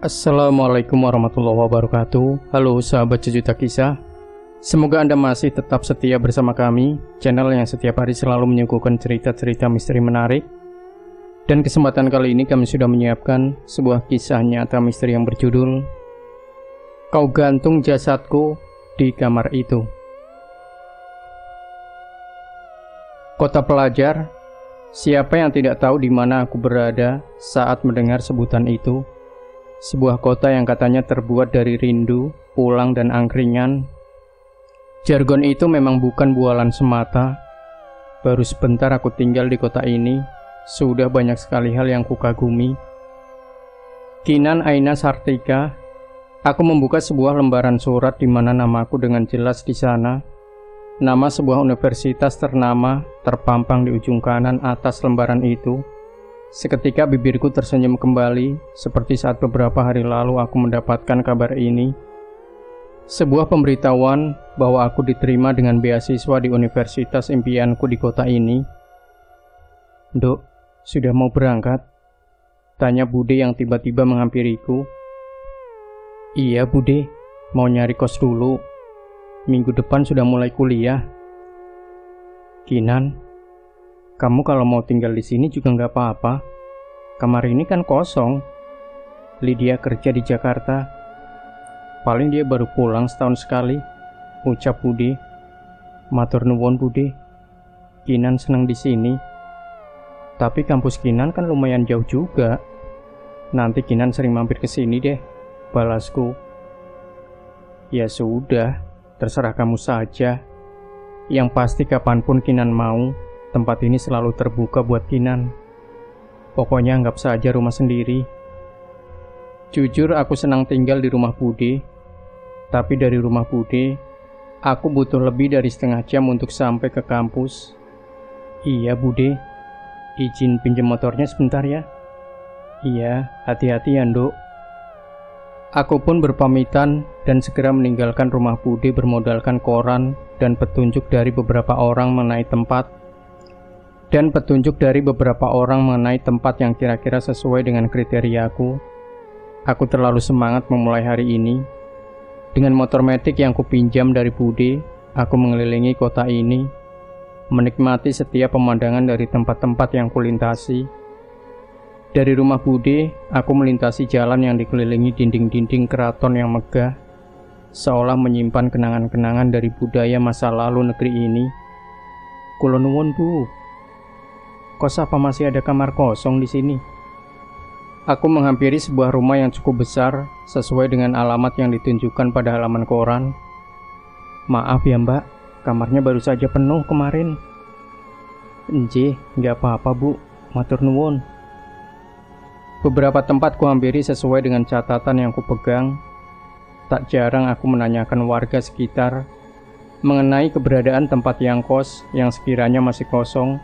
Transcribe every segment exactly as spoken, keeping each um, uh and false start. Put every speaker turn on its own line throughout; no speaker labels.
Assalamualaikum warahmatullahi wabarakatuh. Halo sahabat Sejuta Kisah. Semoga Anda masih tetap setia bersama kami, channel yang setiap hari selalu menyuguhkan cerita-cerita misteri menarik. Dan kesempatan kali ini kami sudah menyiapkan sebuah kisah nyata misteri yang berjudul Kau Gantung Jasadku di Kamar Itu. Kota pelajar, siapa yang tidak tahu di mana aku berada saat mendengar sebutan itu? Sebuah kota yang katanya terbuat dari rindu, pulang, dan angkringan. Jargon itu memang bukan bualan semata. Baru sebentar aku tinggal di kota ini, sudah banyak sekali hal yang kukagumi. Kinan Aina Sartika. Aku membuka sebuah lembaran surat di mana namaku dengan jelas di sana. Nama sebuah universitas ternama terpampang di ujung kanan atas lembaran itu. Seketika bibirku tersenyum kembali, seperti saat beberapa hari lalu aku mendapatkan kabar ini. Sebuah pemberitahuan bahwa aku diterima dengan beasiswa di universitas impianku di kota ini. "Dok, sudah mau berangkat?" tanya Bude yang tiba-tiba menghampiriku. "Iya Bude, mau nyari kos dulu. Minggu depan sudah mulai kuliah." "Kinan, kamu kalau mau tinggal di sini juga nggak apa-apa. Kamar ini kan kosong. Lydia kerja di Jakarta. Paling dia baru pulang setahun sekali," ucap Bude. "Matur nuwun Bude. Kinan senang di sini. Tapi kampus Kinan kan lumayan jauh juga. Nanti Kinan sering mampir ke sini deh," balasku. "Ya sudah, terserah kamu saja. Yang pasti kapanpun Kinan mau, tempat ini selalu terbuka buat Kinan. Pokoknya anggap saja rumah sendiri." Jujur aku senang tinggal di rumah Bude. Tapi dari rumah Bude, aku butuh lebih dari setengah jam untuk sampai ke kampus. "Iya Bude, izin pinjam motornya sebentar ya." "Iya, hati-hati ya Nduk." Aku pun berpamitan dan segera meninggalkan rumah Bude bermodalkan koran dan petunjuk dari beberapa orang mengenai tempat dan petunjuk dari beberapa orang mengenai tempat yang kira-kira sesuai dengan kriteriaku. Aku terlalu semangat memulai hari ini. Dengan motor metik yang kupinjam dari Bude, aku mengelilingi kota ini, menikmati setiap pemandangan dari tempat-tempat yang kulintasi. Dari rumah Bude, aku melintasi jalan yang dikelilingi dinding-dinding keraton yang megah, seolah menyimpan kenangan-kenangan dari budaya masa lalu negeri ini. "Kula nuwun Bu, kos apa masih ada kamar kosong di sini?" Aku menghampiri sebuah rumah yang cukup besar, sesuai dengan alamat yang ditunjukkan pada halaman koran. "Maaf ya Mbak, kamarnya baru saja penuh kemarin." "Enjih, nggak apa-apa Bu, matur nuwun." Beberapa tempat kuhampiri sesuai dengan catatan yang kupegang. Tak jarang aku menanyakan warga sekitar mengenai keberadaan tempat yang kos yang sekiranya masih kosong.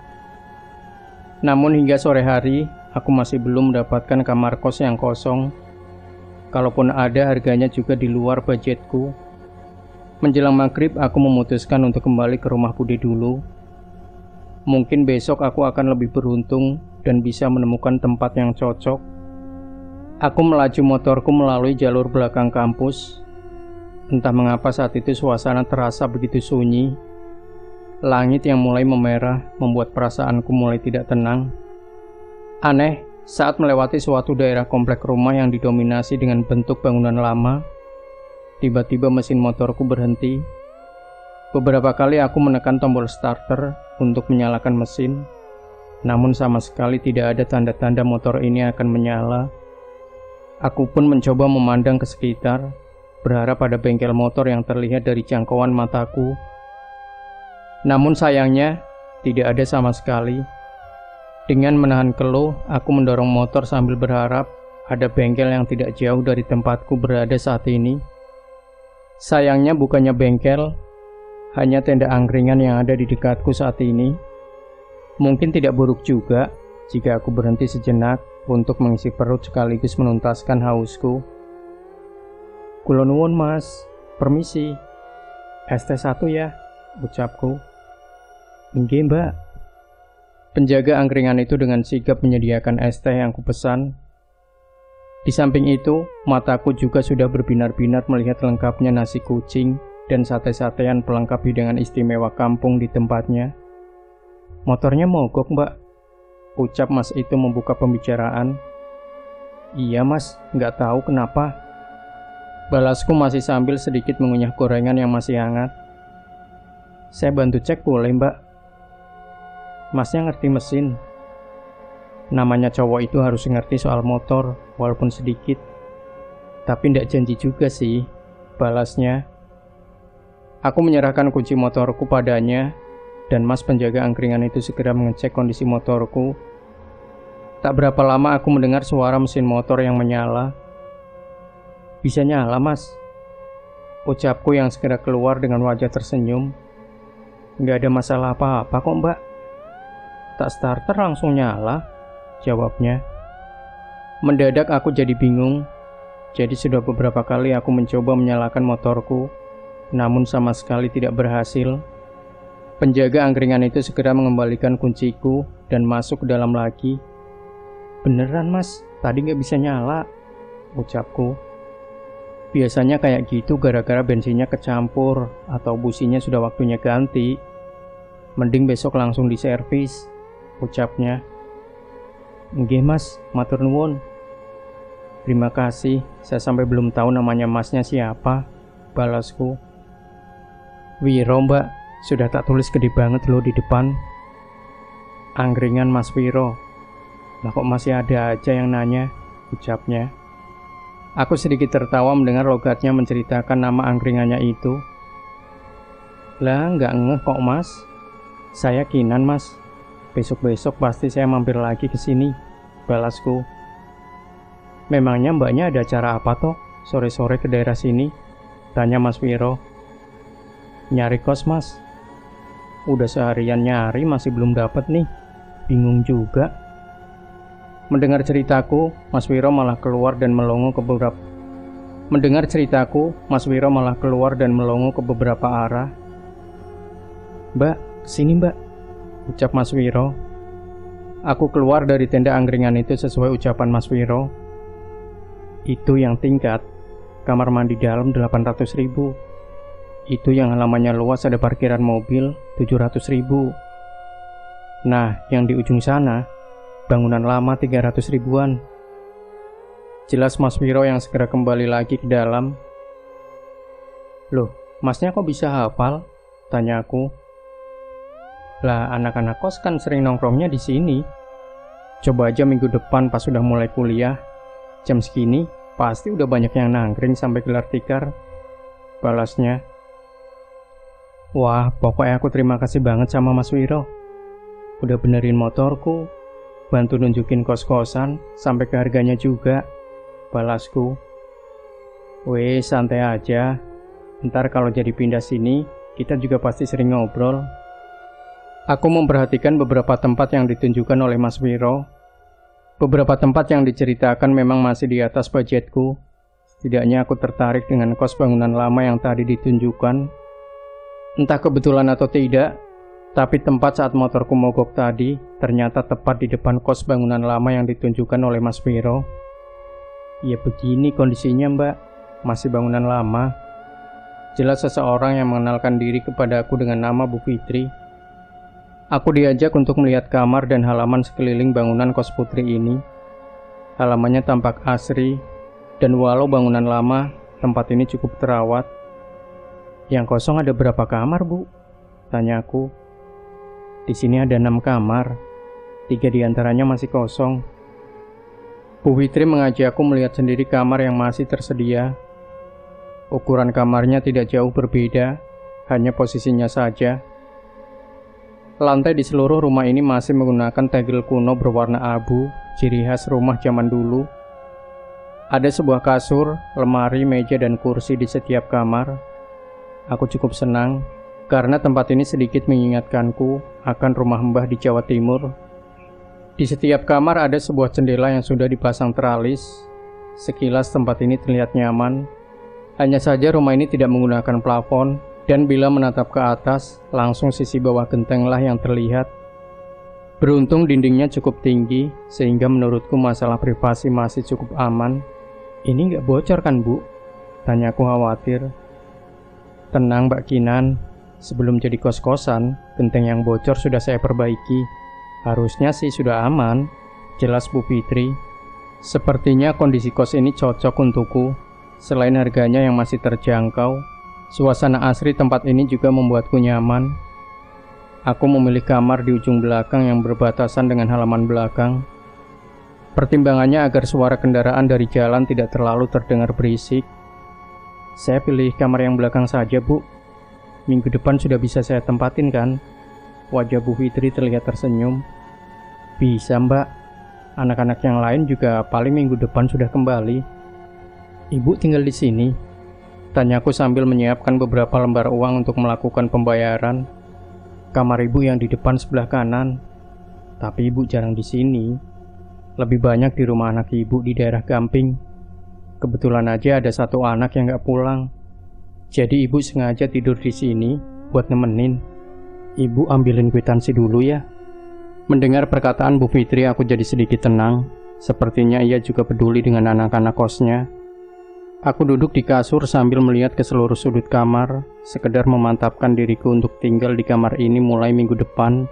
Namun hingga sore hari, aku masih belum mendapatkan kamar kos yang kosong. Kalaupun ada, harganya juga di luar budgetku. Menjelang maghrib, aku memutuskan untuk kembali ke rumah Bude dulu. Mungkin besok aku akan lebih beruntung dan bisa menemukan tempat yang cocok. Aku melaju motorku melalui jalur belakang kampus. Entah mengapa saat itu suasana terasa begitu sunyi. Langit yang mulai memerah membuat perasaanku mulai tidak tenang. Aneh, saat melewati suatu daerah komplek rumah yang didominasi dengan bentuk bangunan lama, tiba-tiba mesin motorku berhenti. Beberapa kali aku menekan tombol starter untuk menyalakan mesin, namun sama sekali tidak ada tanda-tanda motor ini akan menyala. Aku pun mencoba memandang ke sekitar, berharap ada bengkel motor yang terlihat dari jangkauan mataku. Namun sayangnya, tidak ada sama sekali. Dengan menahan keluh, aku mendorong motor sambil berharap ada bengkel yang tidak jauh dari tempatku berada saat ini. Sayangnya bukannya bengkel, hanya tenda angkringan yang ada di dekatku saat ini. Mungkin tidak buruk juga jika aku berhenti sejenak untuk mengisi perut sekaligus menuntaskan hausku. "Kula nuwun Mas, permisi. Es teh satu ya," ucapku. "Nggih Mbak." Penjaga angkringan itu dengan sigap menyediakan es teh yang kupesan. Di samping itu, mataku juga sudah berbinar-binar melihat lengkapnya nasi kucing dan sate-satean pelengkap hidangan istimewa kampung di tempatnya. "Motornya mogok, Mbak," ucap Mas itu membuka pembicaraan. "Iya Mas, nggak tahu kenapa," balasku masih sambil sedikit mengunyah gorengan yang masih hangat. "Saya bantu cek boleh, Mbak?" Masnya ngerti mesin. Namanya cowok itu harus ngerti soal motor, walaupun sedikit. Tapi ndak janji juga sih, balasnya. Aku menyerahkan kunci motorku padanya, dan Mas penjaga angkringan itu segera mengecek kondisi motorku. Tak berapa lama aku mendengar suara mesin motor yang menyala. "Bisa nyala, Mas?" ucapku yang segera keluar dengan wajah tersenyum. "Nggak ada masalah apa-apa kok, Mbak. Tak starter langsung nyala," jawabnya. Mendadak aku jadi bingung. Jadi sudah beberapa kali aku mencoba menyalakan motorku, namun sama sekali tidak berhasil. Penjaga angkringan itu segera mengembalikan kunciku dan masuk ke dalam lagi. "Beneran Mas, tadi nggak bisa nyala," ucapku. "Biasanya kayak gitu gara-gara bensinnya kecampur atau businya sudah waktunya ganti. Mending besok langsung diservis," ucapnya. "Nggih Mas, matur nuwun." "Terima kasih, saya sampai belum tahu namanya Masnya siapa," balasku. "Wiro Mbak, sudah tak tulis gede banget loh di depan." "Angkringan Mas Wiro." "Lah kok masih ada aja yang nanya," ucapnya. Aku sedikit tertawa mendengar logatnya menceritakan nama angkringannya itu. "Lah nggak ngeh kok Mas. Saya Kinan Mas. Besok-besok pasti saya mampir lagi ke sini," balasku. "Memangnya mbaknya ada acara apa toh sore-sore ke daerah sini?" tanya Mas Wiro. "Nyari kos Mas. Udah seharian nyari masih belum dapat nih. Bingung juga." Mendengar ceritaku, Mas Wiro malah keluar dan melongo ke beberapa Mendengar ceritaku, Mas Wiro malah keluar dan melongo ke beberapa arah. "Mbak, sini Mbak," ucap Mas Wiro. Aku keluar dari tenda angkringan itu sesuai ucapan Mas Wiro. Itu yang tingkat, kamar mandi dalam delapan ratus ribu. Itu yang halamannya luas ada parkiran mobil tujuh ratus ribu. Nah, yang di ujung sana, bangunan lama tiga ratus ribuan. Jelas Mas Wiro yang segera kembali lagi ke dalam. "Loh, Masnya kok bisa hafal?" tanya aku. "Lah, anak-anak kos kan sering nongkrongnya di sini. Coba aja minggu depan pas sudah mulai kuliah, jam segini pasti udah banyak yang nangkring sampai gelar tikar," balasnya. Wah, pokoknya aku terima kasih banget sama Mas Wiro. Udah benerin motorku, bantu nunjukin kos-kosan, sampai ke harganya juga, balasku. Weh, santai aja. Ntar kalau jadi pindah sini, kita juga pasti sering ngobrol. Aku memperhatikan beberapa tempat yang ditunjukkan oleh Mas Wiro. Beberapa tempat yang diceritakan memang masih di atas budgetku. Setidaknya aku tertarik dengan kos bangunan lama yang tadi ditunjukkan. Entah kebetulan atau tidak, tapi tempat saat motorku mogok tadi ternyata tepat di depan kos bangunan lama yang ditunjukkan oleh Mas Wiro. Ya begini kondisinya mbak, masih bangunan lama. Jelas seseorang yang mengenalkan diri kepada aku dengan nama Bu Fitri. Aku diajak untuk melihat kamar dan halaman sekeliling bangunan kos putri ini. Halamannya tampak asri, dan walau bangunan lama, tempat ini cukup terawat. Yang kosong ada berapa kamar, Bu? Tanya aku. Di sini ada enam kamar, tiga diantaranya masih kosong. Bu Fitri mengajak aku melihat sendiri kamar yang masih tersedia. Ukuran kamarnya tidak jauh berbeda, hanya posisinya saja. Lantai di seluruh rumah ini masih menggunakan tegel kuno berwarna abu, ciri khas rumah zaman dulu. Ada sebuah kasur, lemari, meja, dan kursi di setiap kamar. Aku cukup senang, karena tempat ini sedikit mengingatkanku akan rumah mbah di Jawa Timur. Di setiap kamar ada sebuah jendela yang sudah dipasang teralis. Sekilas tempat ini terlihat nyaman. Hanya saja rumah ini tidak menggunakan plafon, dan bila menatap ke atas, langsung sisi bawah gentenglah yang terlihat. Beruntung dindingnya cukup tinggi, sehingga menurutku masalah privasi masih cukup aman. Ini nggak bocor kan, Bu? Tanyaku khawatir. Tenang, Mbak Kinan. Sebelum jadi kos-kosan, genteng yang bocor sudah saya perbaiki. Harusnya sih sudah aman. Jelas Bu Fitri. Sepertinya kondisi kos ini cocok untukku. Selain harganya yang masih terjangkau, suasana asri tempat ini juga membuatku nyaman. Aku memilih kamar di ujung belakang yang berbatasan dengan halaman belakang. Pertimbangannya agar suara kendaraan dari jalan tidak terlalu terdengar berisik. Saya pilih kamar yang belakang saja, Bu. Minggu depan sudah bisa saya tempatin kan? Wajah Bu Fitri terlihat tersenyum. Bisa, Mbak. Anak-anak yang lain juga paling minggu depan sudah kembali. Ibu tinggal di sini? Tanyaku sambil menyiapkan beberapa lembar uang untuk melakukan pembayaran. Kamar ibu yang di depan sebelah kanan. Tapi ibu jarang di sini. Lebih banyak di rumah anak ibu di daerah Gamping. Kebetulan aja ada satu anak yang gak pulang. Jadi ibu sengaja tidur di sini buat nemenin. Ibu ambilin kwitansi dulu ya. Mendengar perkataan Bu Fitri, aku jadi sedikit tenang. Sepertinya ia juga peduli dengan anak-anak kosnya. Aku duduk di kasur sambil melihat ke seluruh sudut kamar, sekedar memantapkan diriku untuk tinggal di kamar ini mulai minggu depan.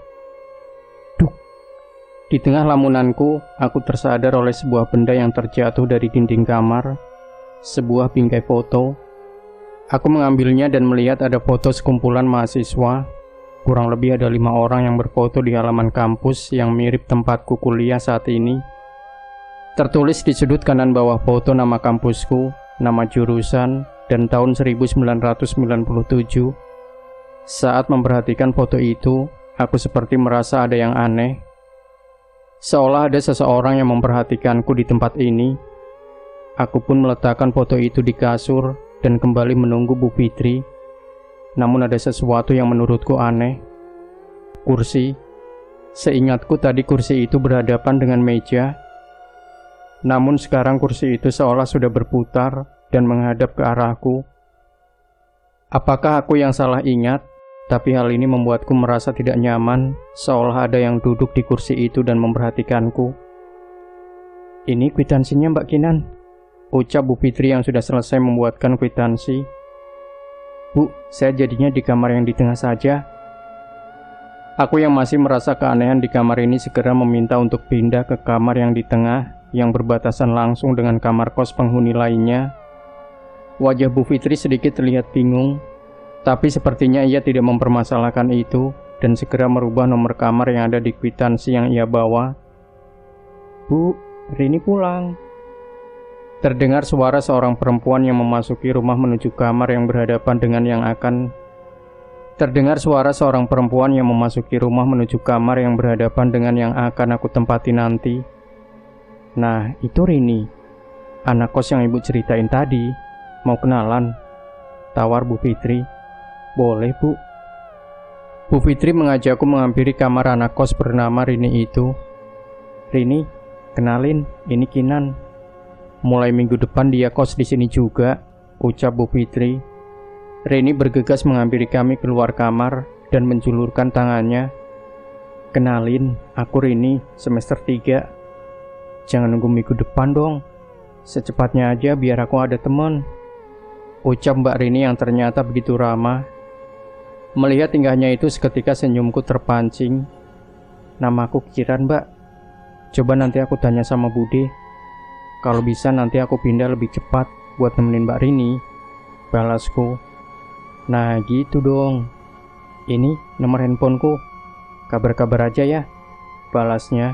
Duk! Di tengah lamunanku, aku tersadar oleh sebuah benda yang terjatuh dari dinding kamar. Sebuah bingkai foto. Aku mengambilnya dan melihat ada foto sekumpulan mahasiswa. Kurang lebih ada lima orang yang berfoto di halaman kampus yang mirip tempatku kuliah saat ini. Tertulis di sudut kanan bawah foto nama kampusku, nama jurusan, dan tahun seribu sembilan ratus sembilan puluh tujuh. Saat memperhatikan foto itu, aku seperti merasa ada yang aneh. Seolah ada seseorang yang memperhatikanku di tempat ini. Aku pun meletakkan foto itu di kasur dan kembali menunggu Bu Fitri. Namun ada sesuatu yang menurutku aneh. Kursi. Seingatku tadi kursi itu berhadapan dengan meja. Namun sekarang kursi itu seolah sudah berputar dan menghadap ke arahku. Apakah aku yang salah ingat? Tapi hal ini membuatku merasa tidak nyaman, seolah ada yang duduk di kursi itu dan memperhatikanku. Ini kwitansinya, Mbak Kinan, ucap Bu Fitri yang sudah selesai membuatkan kwitansi. Bu, saya jadinya di kamar yang di tengah saja. Aku yang masih merasa keanehan di kamar ini segera meminta untuk pindah ke kamar yang di tengah, yang berbatasan langsung dengan kamar kos penghuni lainnya. Wajah Bu Fitri sedikit terlihat bingung, tapi sepertinya ia tidak mempermasalahkan itu dan segera merubah nomor kamar yang ada di kwitansi yang ia bawa. Bu, Rini pulang. Terdengar suara seorang perempuan yang memasuki rumah menuju kamar yang berhadapan dengan yang akan Terdengar suara seorang perempuan yang memasuki rumah menuju kamar yang berhadapan dengan yang akan aku tempati nanti. Nah, itu Rini, anak kos yang ibu ceritain tadi. Mau kenalan? Tawar Bu Fitri. Boleh, Bu. Bu Fitri mengajakku menghampiri kamar anak kos bernama Rini itu. Rini, kenalin, ini Kinan. Mulai minggu depan dia kos di sini juga, ucap Bu Fitri. Rini bergegas menghampiri kami keluar kamar dan menjulurkan tangannya. Kenalin, aku Rini, semester tiga. Jangan nunggu minggu depan dong. Secepatnya aja biar aku ada teman, ucap Mbak Rini yang ternyata begitu ramah. Melihat tingkahnya itu seketika senyumku terpancing. Namaku Kiran, Mbak. Coba nanti aku tanya sama Bude. Kalau bisa nanti aku pindah lebih cepat buat nemenin Mbak Rini, balasku. Nah gitu dong. Ini nomor handphoneku. Kabar-kabar aja ya, balasnya.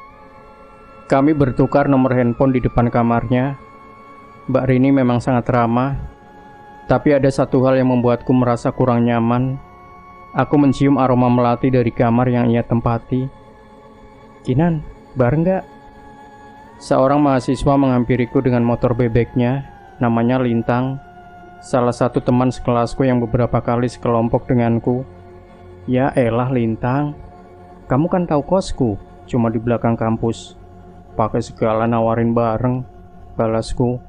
Kami bertukar nomor handphone di depan kamarnya. Mbak Rini memang sangat ramah. Tapi ada satu hal yang membuatku merasa kurang nyaman. Aku mencium aroma melati dari kamar yang ia tempati. Kinan, bareng gak? Seorang mahasiswa menghampiriku dengan motor bebeknya, namanya Lintang, salah satu teman sekelasku yang beberapa kali sekelompok denganku. Ya elah Lintang, kamu kan tahu kosku, cuma di belakang kampus. Pakai segala nawarin bareng, balasku.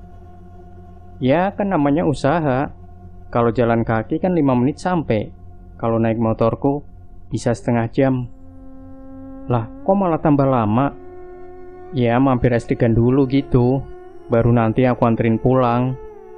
Ya kan namanya usaha. Kalau jalan kaki kan lima menit sampai. Kalau naik motorku bisa setengah jam. Lah kok malah tambah lama? Ya mampir es degan dulu gitu. baru nanti aku anterin pulang.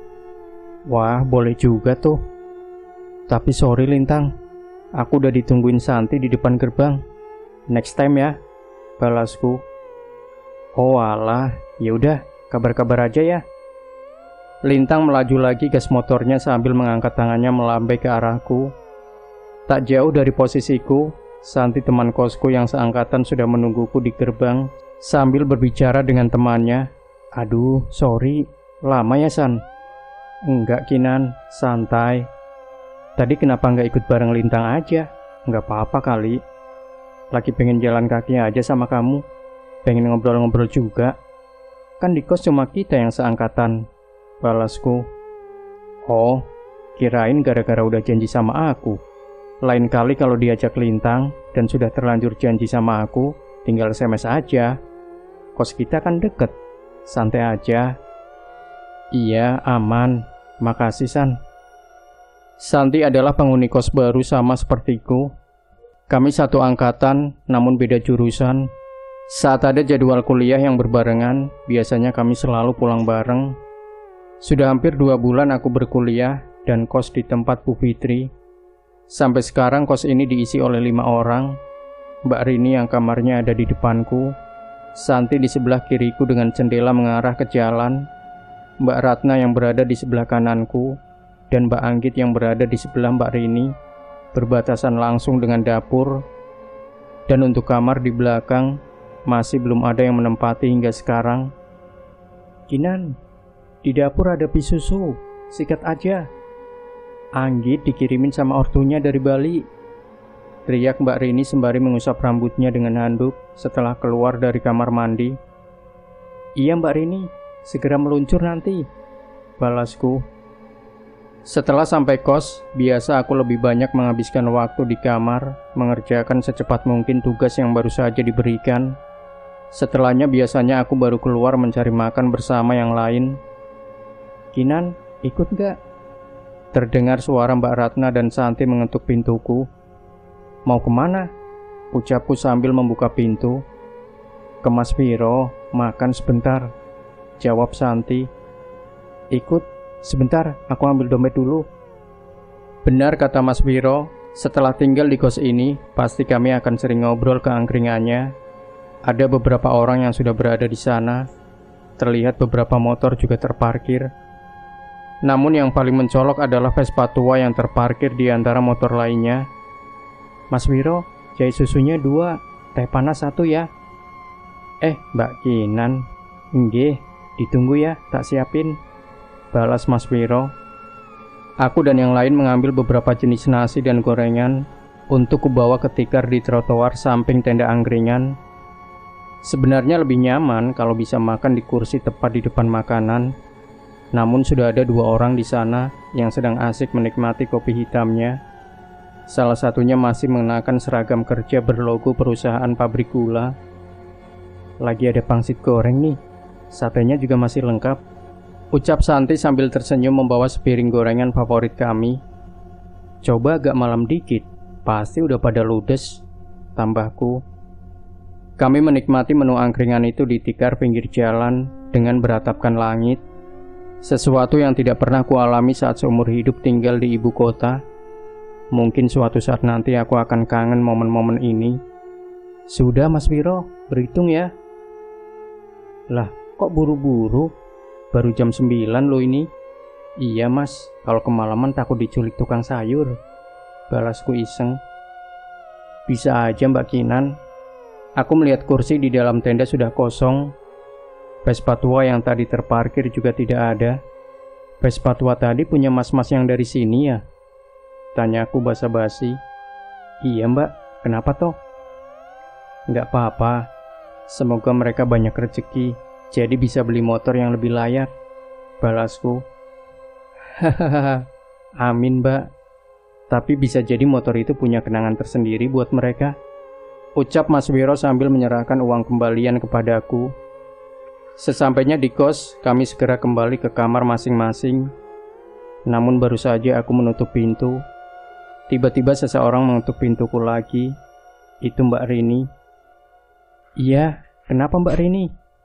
Wah, boleh juga tuh. Tapi sorry Lintang, aku udah ditungguin Santi di depan gerbang. Next time ya, balasku. Oh alah, yaudah, kabar-kabar aja ya. Lintang melaju lagi gas motornya sambil mengangkat tangannya melambai ke arahku. Tak jauh dari posisiku, Santi teman kosku yang seangkatan sudah menungguku di gerbang sambil berbicara dengan temannya. Aduh, sorry, lama ya San? Enggak Kinan, santai. Tadi kenapa nggak ikut bareng Lintang aja? Nggak apa-apa kali. Lagi pengen jalan kaki aja sama kamu. Pengen ngobrol-ngobrol juga. Kan di kos cuma kita yang seangkatan, balasku. Oh, kirain gara-gara udah janji sama aku. Lain kali kalau diajak Lintang dan sudah terlanjur janji sama aku, tinggal S M S aja. Kos kita kan deket, santai aja. Iya, aman. Makasih San. Santi adalah penghuni kos baru sama sepertiku. Kami satu angkatan, namun beda jurusan. Saat ada jadwal kuliah yang berbarengan, biasanya kami selalu pulang bareng. Sudah hampir dua bulan aku berkuliah dan kos di tempat Bu Fitri. Sampai sekarang kos ini diisi oleh lima orang. Mbak Rini yang kamarnya ada di depanku, Santi di sebelah kiriku dengan jendela mengarah ke jalan, Mbak Ratna yang berada di sebelah kananku, dan Mbak Anggit yang berada di sebelah Mbak Rini, berbatasan langsung dengan dapur. Dan untuk kamar di belakang, masih belum ada yang menempati hingga sekarang. Kinan, di dapur ada pis susu, sikat aja. Anggit dikirimin sama ortunya dari Bali, teriak Mbak Rini sembari mengusap rambutnya dengan handuk setelah keluar dari kamar mandi. Iya Mbak Rini, segera meluncur nanti, balasku. Setelah sampai kos, biasa aku lebih banyak menghabiskan waktu di kamar, mengerjakan secepat mungkin tugas yang baru saja diberikan. Setelahnya biasanya aku baru keluar mencari makan bersama yang lain. Kinan, ikut gak? Terdengar suara Mbak Ratna dan Santi mengetuk pintuku. Mau kemana? Ucapku sambil membuka pintu. Ke Mas Viro, makan sebentar, jawab Santi. Ikut, sebentar, aku ambil dompet dulu. Benar kata Mas Viro, setelah tinggal di kos ini, pasti kami akan sering ngobrol ke angkringannya. Ada beberapa orang yang sudah berada di sana. Terlihat beberapa motor juga terparkir. Namun yang paling mencolok adalah Vespa tua yang terparkir di antara motor lainnya. Mas Wiro, jahe susunya dua, teh panas satu ya. Eh, Mbak Kinan. Nggih, ditunggu ya, tak siapin, balas Mas Wiro. Aku dan yang lain mengambil beberapa jenis nasi dan gorengan untuk kubawa ke tikar di trotoar samping tenda angkringan. Sebenarnya lebih nyaman kalau bisa makan di kursi tepat di depan makanan. Namun sudah ada dua orang di sana yang sedang asik menikmati kopi hitamnya. Salah satunya masih mengenakan seragam kerja berlogo perusahaan pabrik gula. Lagi ada pangsit goreng nih, satenya juga masih lengkap, ucap Santi sambil tersenyum membawa sepiring gorengan favorit kami. Coba agak malam dikit, pasti udah pada ludes, tambahku. Kami menikmati menu angkringan itu di tikar pinggir jalan dengan beratapkan langit. Sesuatu yang tidak pernah kualami saat seumur hidup tinggal di ibu kota. Mungkin suatu saat nanti aku akan kangen momen-momen ini. Sudah Mas Wiro, berhitung ya. Lah, kok buru-buru? Baru jam sembilan loh ini. Iya mas, kalau kemalaman takut diculik tukang sayur, balasku iseng. Bisa aja Mbak Kinan. Aku melihat kursi di dalam tenda sudah kosong. Vespa tua yang tadi terparkir juga tidak ada. Vespa tua tadi punya mas-mas yang dari sini ya? Tanyaku basa-basi. Iya mbak, kenapa toh? Nggak apa-apa. Semoga mereka banyak rezeki, jadi bisa beli motor yang lebih layak, balasku. Hahaha, amin mbak. Tapi bisa jadi motor itu punya kenangan tersendiri buat mereka, ucap Mas Wiro sambil menyerahkan uang kembalian kepadaku. Sesampainya di kos, kami segera kembali ke kamar masing-masing. Namun baru saja aku menutup pintu, tiba-tiba seseorang mengetuk pintuku lagi. Itu Mbak Rini. Iya, kenapa Mbak Rini?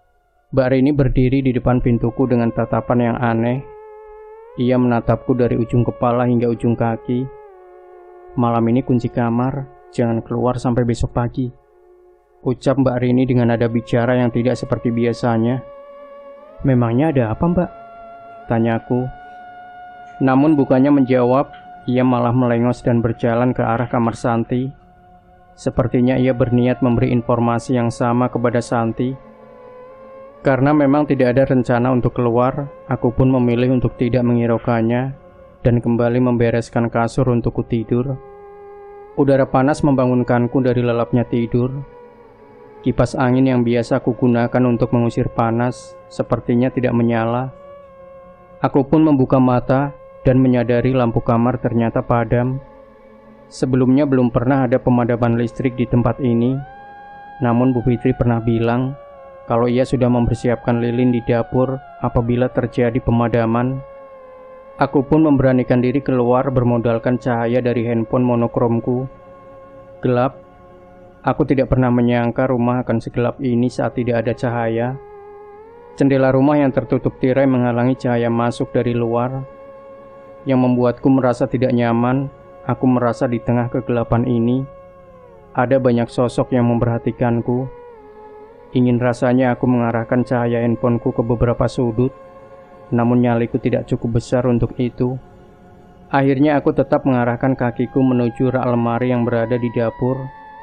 Mbak Rini berdiri di depan pintuku dengan tatapan yang aneh. Ia menatapku dari ujung kepala hingga ujung kaki. "Malam ini kunci kamar, jangan keluar sampai besok pagi," ucap Mbak Rini dengan nada bicara yang tidak seperti biasanya. "Memangnya ada apa, Mbak?" tanyaku. Namun bukannya menjawab, ia malah melengos dan berjalan ke arah kamar Santi. Sepertinya ia berniat memberi informasi yang sama kepada Santi. Karena memang tidak ada rencana untuk keluar, aku pun memilih untuk tidak menghiraukannya dan kembali membereskan kasur untuk tidur. Udara panas membangunkanku dari lelapnya tidur. Kipas angin yang biasa aku gunakan untuk mengusir panas sepertinya tidak menyala. Aku pun membuka mata dan menyadari lampu kamar ternyata padam. Sebelumnya belum pernah ada pemadaman listrik di tempat ini. Namun Bu Fitri pernah bilang kalau ia sudah mempersiapkan lilin di dapur apabila terjadi pemadaman. Aku pun memberanikan diri keluar bermodalkan cahaya dari handphone monokromku. Gelap. Aku tidak pernah menyangka rumah akan segelap ini saat tidak ada cahaya. Jendela rumah yang tertutup tirai menghalangi cahaya masuk dari luar, yang membuatku merasa tidak nyaman. Aku merasa di tengah kegelapan ini ada banyak sosok yang memperhatikanku. Ingin rasanya aku mengarahkan cahaya handphoneku ke beberapa sudut, namun nyaliku tidak cukup besar untuk itu. Akhirnya aku tetap mengarahkan kakiku menuju rak lemari yang berada di dapur.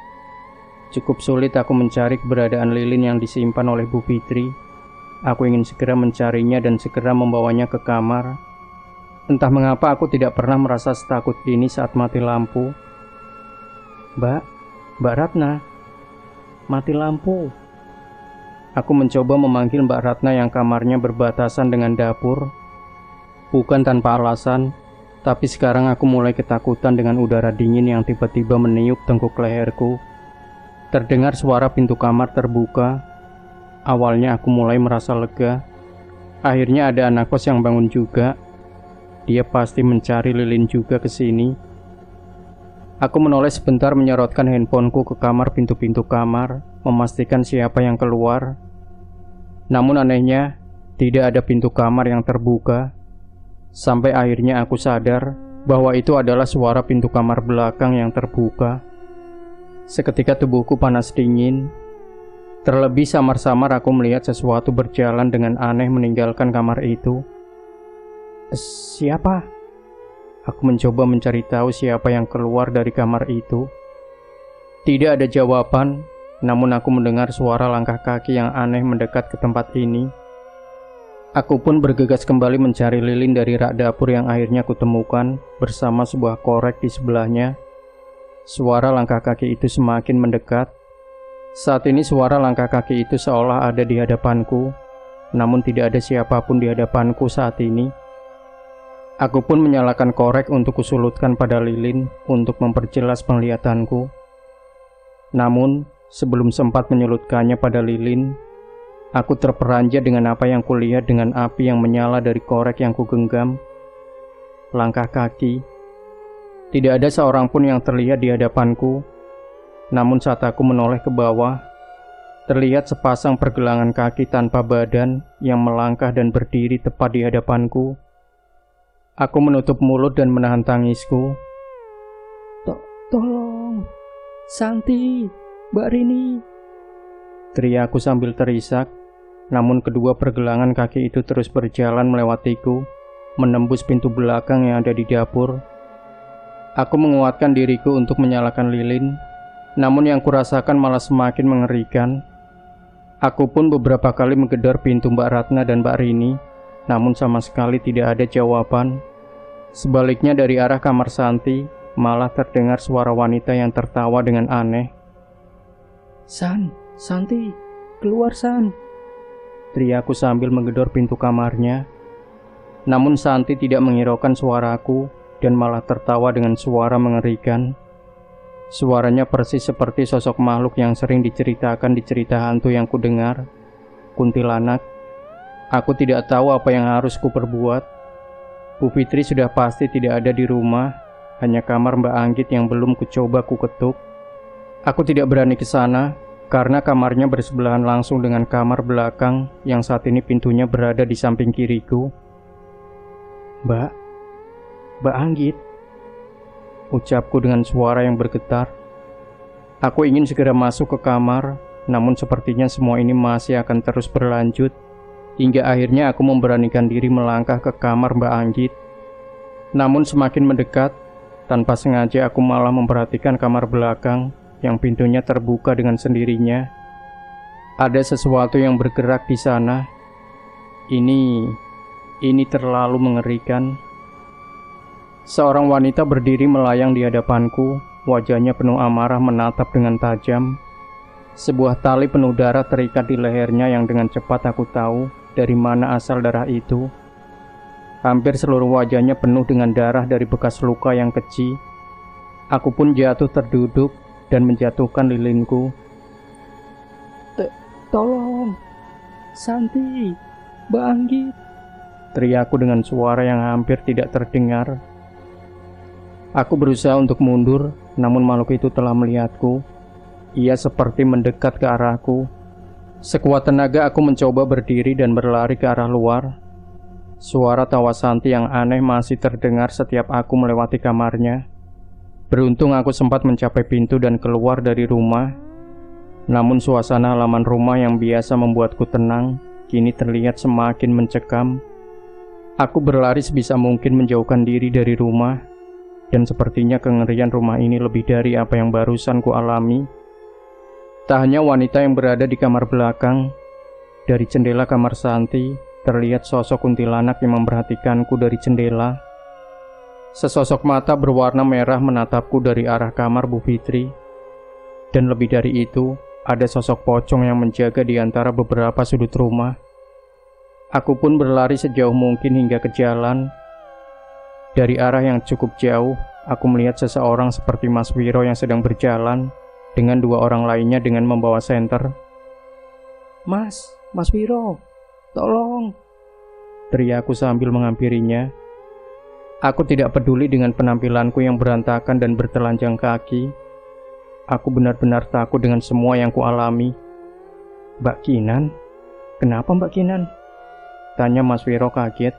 Cukup sulit aku mencari keberadaan lilin yang disimpan oleh Bu Fitri. Aku ingin segera mencarinya dan segera membawanya ke kamar. Entah mengapa aku tidak pernah merasa setakut ini saat mati lampu. "Mbak, Mbak Ratna, mati lampu." Aku mencoba memanggil Mbak Ratna yang kamarnya berbatasan dengan dapur. Bukan tanpa alasan, tapi sekarang aku mulai ketakutan dengan udara dingin yang tiba-tiba meniup tengkuk leherku. Terdengar suara pintu kamar terbuka. Awalnya aku mulai merasa lega. Akhirnya ada anak kos yang bangun juga. Dia pasti mencari lilin juga ke sini. Aku menoleh sebentar menyorotkan handphoneku ke kamar pintu-pintu kamar, memastikan siapa yang keluar. Namun anehnya, tidak ada pintu kamar yang terbuka. Sampai akhirnya aku sadar bahwa itu adalah suara pintu kamar belakang yang terbuka. Seketika tubuhku panas dingin. Terlebih samar-samar aku melihat sesuatu berjalan dengan aneh meninggalkan kamar itu. Siapa? Aku mencoba mencari tahu siapa yang keluar dari kamar itu. Tidak ada jawaban. Namun aku mendengar suara langkah kaki yang aneh mendekat ke tempat ini. Aku pun bergegas kembali mencari lilin dari rak dapur yang akhirnya kutemukan bersama sebuah korek di sebelahnya. Suara langkah kaki itu semakin mendekat. Saat ini suara langkah kaki itu seolah ada di hadapanku, namun tidak ada siapapun di hadapanku saat ini. Aku pun menyalakan korek untuk kusulutkan pada lilin untuk memperjelas penglihatanku. Namun sebelum sempat menyulutkannya pada lilin, aku terperanjat dengan apa yang kulihat dengan api yang menyala dari korek yang kugenggam. Langkah kaki. Tidak ada seorang pun yang terlihat di hadapanku. Namun saat aku menoleh ke bawah, terlihat sepasang pergelangan kaki tanpa badan yang melangkah dan berdiri tepat di hadapanku. Aku menutup mulut dan menahan tangisku. "Tolong, Santi, Mbak Rini," teriakku sambil terisak. Namun kedua pergelangan kaki itu terus berjalan melewatiku, menembus pintu belakang yang ada di dapur. Aku menguatkan diriku untuk menyalakan lilin, namun yang kurasakan malah semakin mengerikan. Aku pun beberapa kali menggedor pintu Mbak Ratna dan Mbak Rini, namun sama sekali tidak ada jawaban. Sebaliknya dari arah kamar Santi, malah terdengar suara wanita yang tertawa dengan aneh. "San, Santi, keluar San," teriakku sambil menggedor pintu kamarnya. Namun Santi tidak menghiraukan suaraku dan malah tertawa dengan suara mengerikan. Suaranya persis seperti sosok makhluk yang sering diceritakan di cerita hantu yang kudengar, kuntilanak. Aku tidak tahu apa yang harus kuperbuat. Bu Fitri sudah pasti tidak ada di rumah, hanya kamar Mbak Anggit yang belum kucoba ku ketuk. Aku tidak berani ke sana karena kamarnya bersebelahan langsung dengan kamar belakang yang saat ini pintunya berada di samping kiriku. "Mbak, Mbak Anggit," ucapku dengan suara yang bergetar. Aku ingin segera masuk ke kamar, namun sepertinya semua ini masih akan terus berlanjut, hingga akhirnya aku memberanikan diri melangkah ke kamar Mbak Anggit. Namun semakin mendekat, tanpa sengaja aku malah memperhatikan kamar belakang yang pintunya terbuka dengan sendirinya. Ada sesuatu yang bergerak di sana. Ini, ini terlalu mengerikan. Seorang wanita berdiri melayang di hadapanku, wajahnya penuh amarah menatap dengan tajam. Sebuah tali penuh darah terikat di lehernya yang dengan cepat aku tahu dari mana asal darah itu. Hampir seluruh wajahnya penuh dengan darah dari bekas luka yang kecil. Aku pun jatuh terduduk dan menjatuhkan lilinku. "Tolong, Santi, Mbak Anggit," teriakku dengan suara yang hampir tidak terdengar. Aku berusaha untuk mundur, namun makhluk itu telah melihatku. Ia seperti mendekat ke arahku. Sekuat tenaga aku mencoba berdiri dan berlari ke arah luar. Suara tawa Santi yang aneh masih terdengar setiap aku melewati kamarnya. Beruntung aku sempat mencapai pintu dan keluar dari rumah. Namun suasana halaman rumah yang biasa membuatku tenang, kini terlihat semakin mencekam. Aku berlari sebisa mungkin menjauhkan diri dari rumah, dan sepertinya kengerian rumah ini lebih dari apa yang barusan ku alami. Tak hanya wanita yang berada di kamar belakang, dari jendela kamar Santi terlihat sosok kuntilanak yang memperhatikanku dari jendela. Sesosok mata berwarna merah menatapku dari arah kamar Bu Fitri. Dan lebih dari itu, ada sosok pocong yang menjaga di antara beberapa sudut rumah. Aku pun berlari sejauh mungkin hingga ke jalan. Dari arah yang cukup jauh, aku melihat seseorang seperti Mas Wiro yang sedang berjalan dengan dua orang lainnya dengan membawa senter. "Mas, Mas Wiro, tolong!" teriakku sambil menghampirinya. Aku tidak peduli dengan penampilanku yang berantakan dan bertelanjang kaki. Aku benar-benar takut dengan semua yang kualami. "Mbak Kinan? Kenapa Mbak Kinan?" tanya Mas Wiro kaget.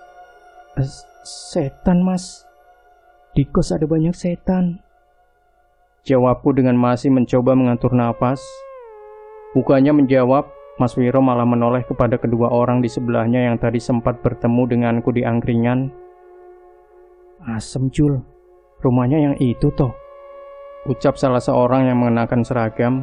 "Setan, Mas. Di kos ada banyak setan," jawabku dengan masih mencoba mengatur napas. Bukannya menjawab, Mas Wiro malah menoleh kepada kedua orang di sebelahnya yang tadi sempat bertemu denganku di angkringan. "Asem, Jul. Rumahnya yang itu toh," ucap salah seorang yang mengenakan seragam.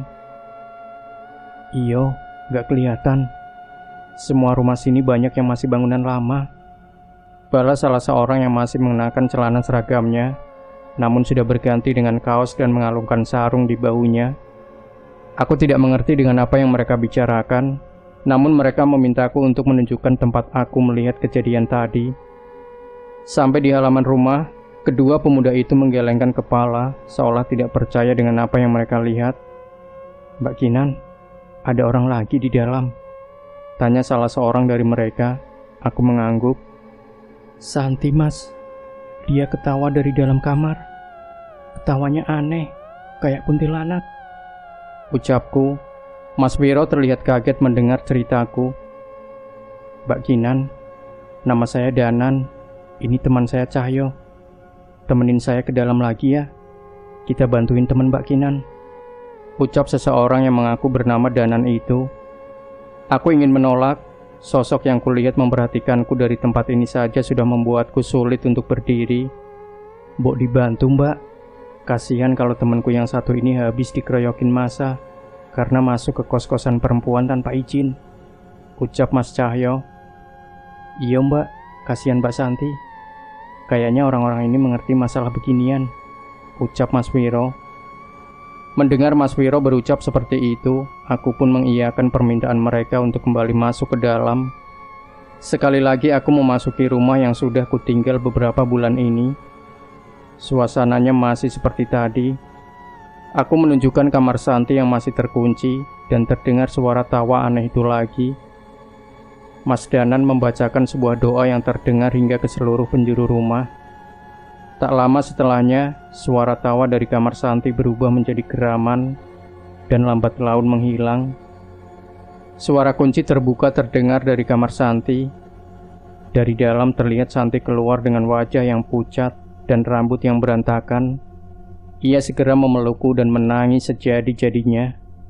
"Iyo, gak kelihatan. Semua rumah sini banyak yang masih bangunan lama," balas salah seorang yang masih mengenakan celana seragamnya, namun sudah berganti dengan kaos dan mengalungkan sarung di bahunya. Aku tidak mengerti dengan apa yang mereka bicarakan, namun mereka memintaku untuk menunjukkan tempat aku melihat kejadian tadi. Sampai di halaman rumah, kedua pemuda itu menggelengkan kepala, seolah tidak percaya dengan apa yang mereka lihat. "Mbak Kinan, ada orang lagi di dalam?" tanya salah seorang dari mereka. Aku mengangguk. "Santi, Mas. Dia ketawa dari dalam kamar. Ketawanya aneh, kayak kuntilanak," ucapku. Mas Wiro terlihat kaget mendengar ceritaku. "Mbak Kinan, nama saya Danan. Ini teman saya Cahyo. Temenin saya ke dalam lagi ya. Kita bantuin teman Mbak Kinan," ucap seseorang yang mengaku bernama Danan itu. Aku ingin menolak. Sosok yang kulihat memperhatikanku dari tempat ini saja sudah membuatku sulit untuk berdiri. "Mbok dibantu, Mbak. Kasihan kalau temanku yang satu ini habis dikeroyokin massa karena masuk ke kos-kosan perempuan tanpa izin," ucap Mas Cahyo. "Iya, Mbak. Kasihan Mbak Santi. Kayaknya orang-orang ini mengerti masalah beginian," ucap Mas Wiro. Mendengar Mas Wiro berucap seperti itu, aku pun mengiyakan permintaan mereka untuk kembali masuk ke dalam. Sekali lagi aku memasuki rumah yang sudah kutinggal beberapa bulan ini. Suasananya masih seperti tadi. Aku menunjukkan kamar Santi yang masih terkunci dan terdengar suara tawa aneh itu lagi. Mas Danan membacakan sebuah doa yang terdengar hingga ke seluruh penjuru rumah. Tak lama setelahnya, suara tawa dari kamar Santi berubah menjadi geraman. dan lambat laun menghilang. Suara kunci terbuka terdengar dari kamar Santi. Dari dalam terlihat Santi keluar dengan wajah yang pucat dan rambut yang berantakan. Ia segera memelukku dan menangis sejadi-jadinya.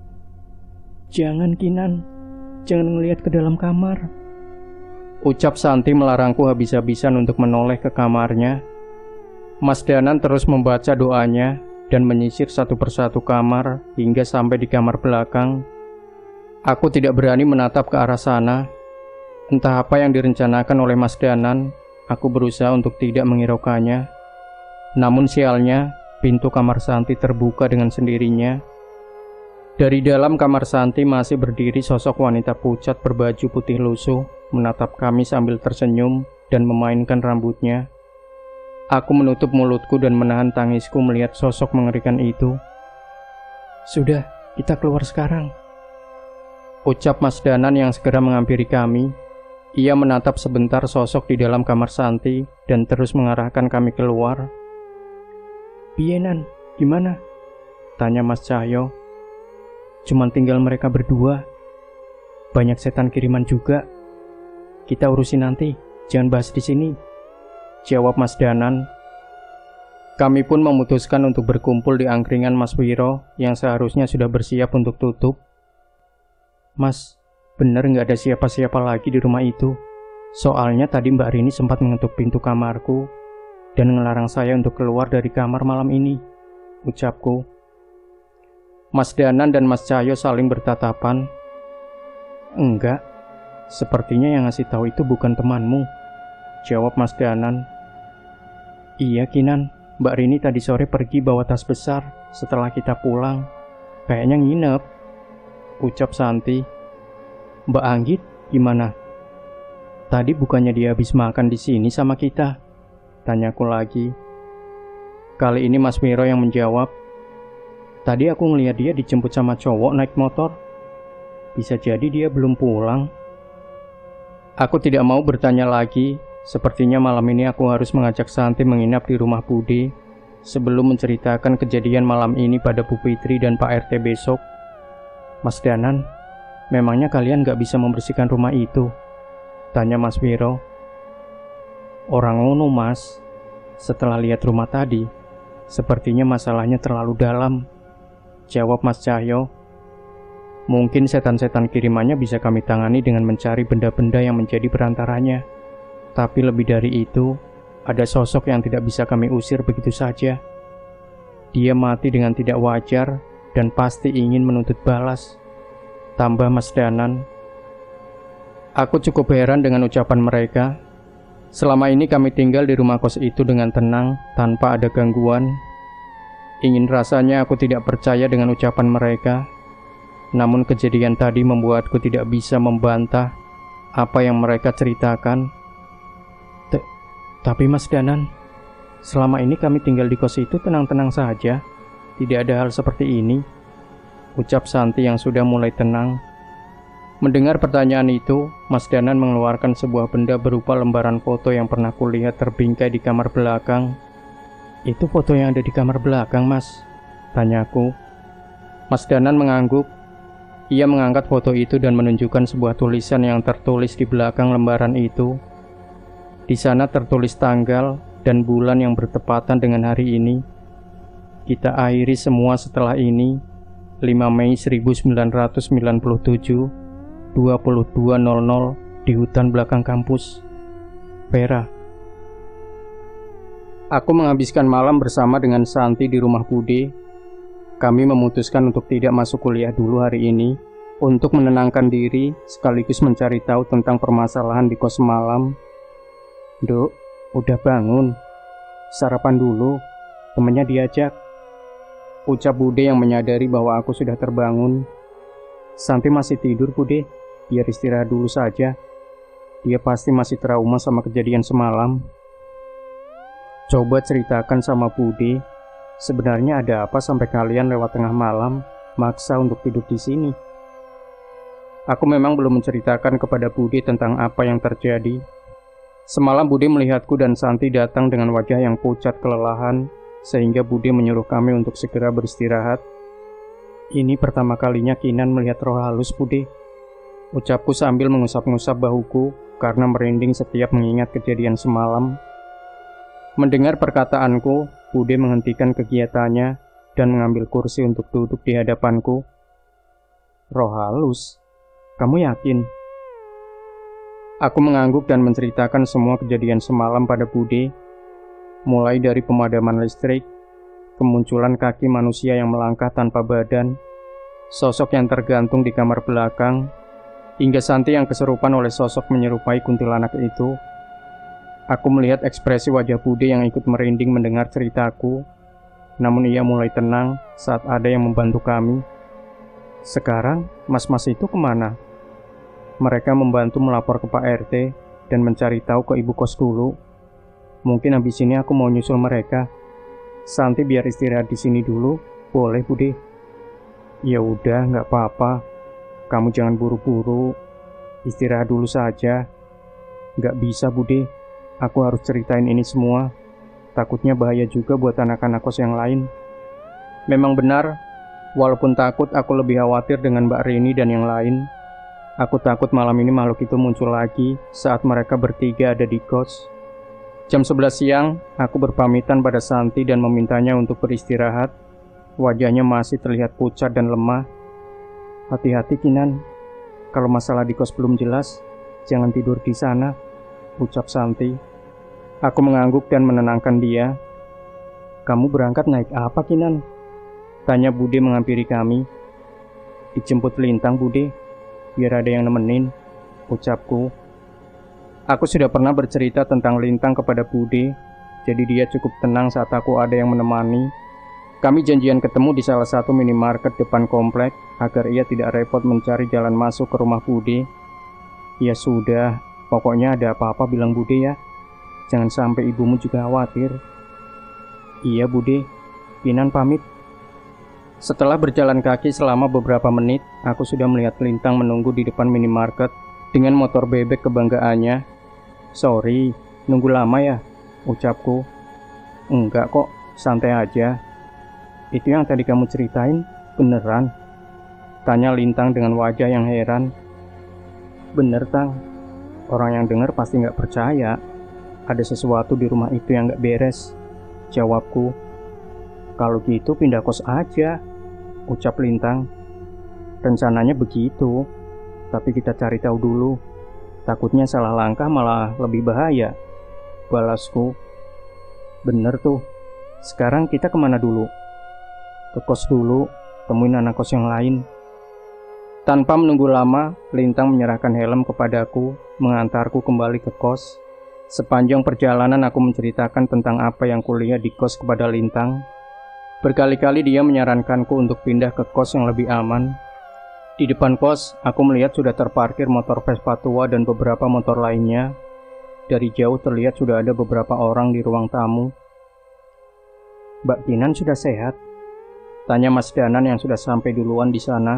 "Jangan, Kinan. Jangan ngelihat ke dalam kamar," ucap Santi melarangku habis-habisan untuk menoleh ke kamarnya. Mas Danan terus membaca doanya dan menyisir satu persatu kamar hingga sampai di kamar belakang. Aku tidak berani menatap ke arah sana. Entah apa yang direncanakan oleh Mas Danan, aku berusaha untuk tidak menghiraukannya. Namun sialnya, pintu kamar Santi terbuka dengan sendirinya. Dari dalam kamar Santi masih berdiri sosok wanita pucat berbaju putih lusuh, menatap kami sambil tersenyum dan memainkan rambutnya. Aku menutup mulutku dan menahan tangisku melihat sosok mengerikan itu. "Sudah, kita keluar sekarang," ucap Mas Danan yang segera menghampiri kami. Ia menatap sebentar sosok di dalam kamar Santi dan terus mengarahkan kami keluar. "Piye Nan, gimana?" tanya Mas Cahyo. "Cuman tinggal mereka berdua. Banyak setan kiriman juga. Kita urusin nanti, jangan bahas di sini," jawab Mas Danan. Kami pun memutuskan untuk berkumpul di angkringan Mas Wiro yang seharusnya sudah bersiap untuk tutup. "Mas, bener nggak ada siapa-siapa lagi di rumah itu? Soalnya tadi Mbak Rini sempat mengetuk pintu kamarku dan ngelarang saya untuk keluar dari kamar malam ini," ucapku. Mas Danan dan Mas Cahyo saling bertatapan. "Enggak, sepertinya yang ngasih tahu itu bukan temanmu," jawab Mas Danan. "Iya Kinan, Mbak Rini tadi sore pergi bawa tas besar setelah kita pulang. Kayaknya nginep," ucap Santi. "Mbak Anggit gimana? Tadi bukannya dia habis makan di sini sama kita?" tanyaku lagi. Kali ini Mas Wiro yang menjawab. "Tadi aku ngeliat dia dijemput sama cowok naik motor. Bisa jadi dia belum pulang." Aku tidak mau bertanya lagi. Sepertinya malam ini aku harus mengajak Santi menginap di rumah Bude sebelum menceritakan kejadian malam ini pada Bu Fitri dan Pak R T besok. "Mas Danan, memangnya kalian gak bisa membersihkan rumah itu?" tanya Mas Wiro. "Orang ngono Mas, setelah lihat rumah tadi, sepertinya masalahnya terlalu dalam," jawab Mas Cahyo. "Mungkin setan-setan kirimannya bisa kami tangani dengan mencari benda-benda yang menjadi perantaranya. Tapi lebih dari itu, ada sosok yang tidak bisa kami usir begitu saja. Dia mati dengan tidak wajar dan pasti ingin menuntut balas," tambah Mas Danan. Aku cukup heran dengan ucapan mereka. Selama ini kami tinggal di rumah kos itu dengan tenang, tanpa ada gangguan. Ingin rasanya aku tidak percaya dengan ucapan mereka. Namun kejadian tadi membuatku tidak bisa membantah apa yang mereka ceritakan. "Tapi Mas Danan, selama ini kami tinggal di kos itu tenang-tenang saja. Tidak ada hal seperti ini," ucap Santi yang sudah mulai tenang. Mendengar pertanyaan itu, Mas Danan mengeluarkan sebuah benda berupa lembaran foto yang pernah kulihat terbingkai di kamar belakang. "Itu foto yang ada di kamar belakang, Mas?" tanyaku. Mas Danan mengangguk. Ia mengangkat foto itu dan menunjukkan sebuah tulisan yang tertulis di belakang lembaran itu. Di sana tertulis tanggal dan bulan yang bertepatan dengan hari ini. "Kita akhiri semua setelah ini, lima Mei seribu sembilan ratus sembilan puluh tujuh, dua puluh dua nol nol di hutan belakang kampus. Vera." Aku menghabiskan malam bersama dengan Santi di rumah Bude. Kami memutuskan untuk tidak masuk kuliah dulu hari ini, untuk menenangkan diri sekaligus mencari tahu tentang permasalahan di kos semalam. "Duk, udah bangun? Sarapan dulu, temennya diajak," ucap Bude yang menyadari bahwa aku sudah terbangun. "Santi masih tidur Bude, biar istirahat dulu saja. Dia pasti masih trauma sama kejadian semalam." "Coba ceritakan sama Bude, sebenarnya ada apa sampai kalian lewat tengah malam maksa untuk tidur di sini?" Aku memang belum menceritakan kepada Bude tentang apa yang terjadi. Semalam Bude melihatku dan Santi datang dengan wajah yang pucat kelelahan, sehingga Bude menyuruh kami untuk segera beristirahat. Ini pertama kalinya Kinan melihat roh halus, Bude. Ucapku sambil mengusap-ngusap bahuku karena merinding setiap mengingat kejadian semalam. Mendengar perkataanku, Bude menghentikan kegiatannya dan mengambil kursi untuk duduk di hadapanku. Roh halus? Kamu yakin? Aku mengangguk dan menceritakan semua kejadian semalam pada Bude, mulai dari pemadaman listrik, kemunculan kaki manusia yang melangkah tanpa badan, sosok yang tergantung di kamar belakang, hingga Santi yang kesurupan oleh sosok menyerupai kuntilanak itu. Aku melihat ekspresi wajah Bude yang ikut merinding mendengar ceritaku, namun ia mulai tenang saat ada yang membantu kami. Sekarang, mas-mas itu kemana? Mereka membantu melapor ke Pak R T dan mencari tahu ke ibu kos dulu. Mungkin habis ini aku mau nyusul mereka. Santi biar istirahat di sini dulu, boleh Bude? Ya udah, nggak apa-apa. Kamu jangan buru-buru, istirahat dulu saja. Nggak bisa Bude, aku harus ceritain ini semua. Takutnya bahaya juga buat anak-anak kos yang lain. Memang benar, walaupun takut, aku lebih khawatir dengan Mbak Rini dan yang lain. Aku takut malam ini makhluk itu muncul lagi saat mereka bertiga ada di kos. Jam sebelas siang, aku berpamitan pada Santi dan memintanya untuk beristirahat. Wajahnya masih terlihat pucat dan lemah. Hati-hati Kinan, kalau masalah di kos belum jelas, jangan tidur di sana, ucap Santi. Aku mengangguk dan menenangkan dia. Kamu berangkat naik apa Kinan? Tanya Bude menghampiri kami. Dijemput Lintang Bude, biar ada yang nemenin, ucapku. Aku sudah pernah bercerita tentang Lintang kepada Bude, jadi dia cukup tenang saat aku ada yang menemani. Kami janjian ketemu di salah satu minimarket depan komplek agar ia tidak repot mencari jalan masuk ke rumah Bude. Ya sudah, pokoknya ada apa-apa bilang Bude ya. Jangan sampai ibumu juga khawatir. Iya Bude, Kinan pamit. Setelah berjalan kaki selama beberapa menit, aku sudah melihat Lintang menunggu di depan minimarket dengan motor bebek kebanggaannya. Sorry, nunggu lama ya, ucapku. Enggak kok, santai aja. Itu yang tadi kamu ceritain, beneran? Tanya Lintang dengan wajah yang heran. Bener Tang, orang yang dengar pasti nggak percaya. Ada sesuatu di rumah itu yang nggak beres, jawabku. Kalau gitu pindah kos aja, ucap Lintang. Rencananya begitu, tapi kita cari tahu dulu. Takutnya salah langkah malah lebih bahaya, balasku. Bener tuh, sekarang kita kemana dulu? Ke kos dulu, temuin anak kos yang lain. Tanpa menunggu lama, Lintang menyerahkan helm kepadaku, mengantarku kembali ke kos. Sepanjang perjalanan aku menceritakan tentang apa yang kulihat di kos kepada Lintang. Berkali-kali dia menyarankanku untuk pindah ke kos yang lebih aman. Di depan kos, aku melihat sudah terparkir motor Vespa tua dan beberapa motor lainnya. Dari jauh terlihat sudah ada beberapa orang di ruang tamu. Mbak Kinan sudah sehat? Tanya Mas Danan yang sudah sampai duluan di sana.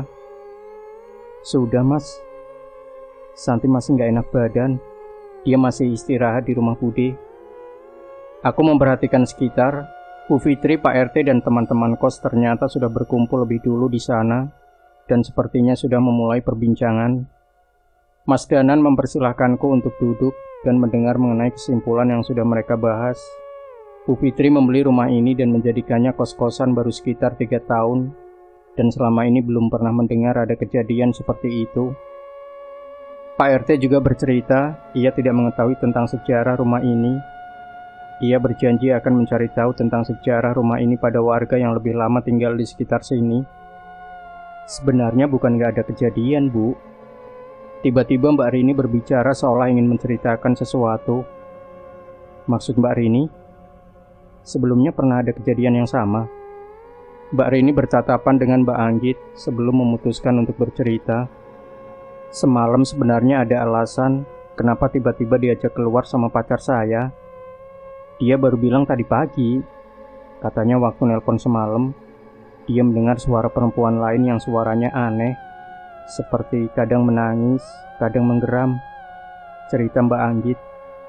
Sudah Mas. Santi masih nggak enak badan. Dia masih istirahat di rumah Bude. Aku memperhatikan sekitar. Bu Fitri, Pak R T dan teman-teman kos ternyata sudah berkumpul lebih dulu di sana. Dan sepertinya sudah memulai perbincangan. Mas Danan mempersilahkanku untuk duduk dan mendengar mengenai kesimpulan yang sudah mereka bahas. Bu Fitri membeli rumah ini dan menjadikannya kos-kosan baru sekitar tiga tahun, dan selama ini belum pernah mendengar ada kejadian seperti itu. Pak R T juga bercerita, ia tidak mengetahui tentang sejarah rumah ini. Ia berjanji akan mencari tahu tentang sejarah rumah ini pada warga yang lebih lama tinggal di sekitar sini. Sebenarnya bukan gak ada kejadian, Bu. Tiba-tiba Mbak Rini berbicara seolah ingin menceritakan sesuatu. Maksud Mbak Rini? Sebelumnya pernah ada kejadian yang sama. Mbak Rini bertatapan dengan Mbak Anggit sebelum memutuskan untuk bercerita. Semalam sebenarnya ada alasan kenapa tiba-tiba diajak keluar sama pacar saya. Dia baru bilang tadi pagi. Katanya waktu nelpon semalam, dia mendengar suara perempuan lain yang suaranya aneh, seperti kadang menangis, kadang menggeram. Cerita Mbak Anggit,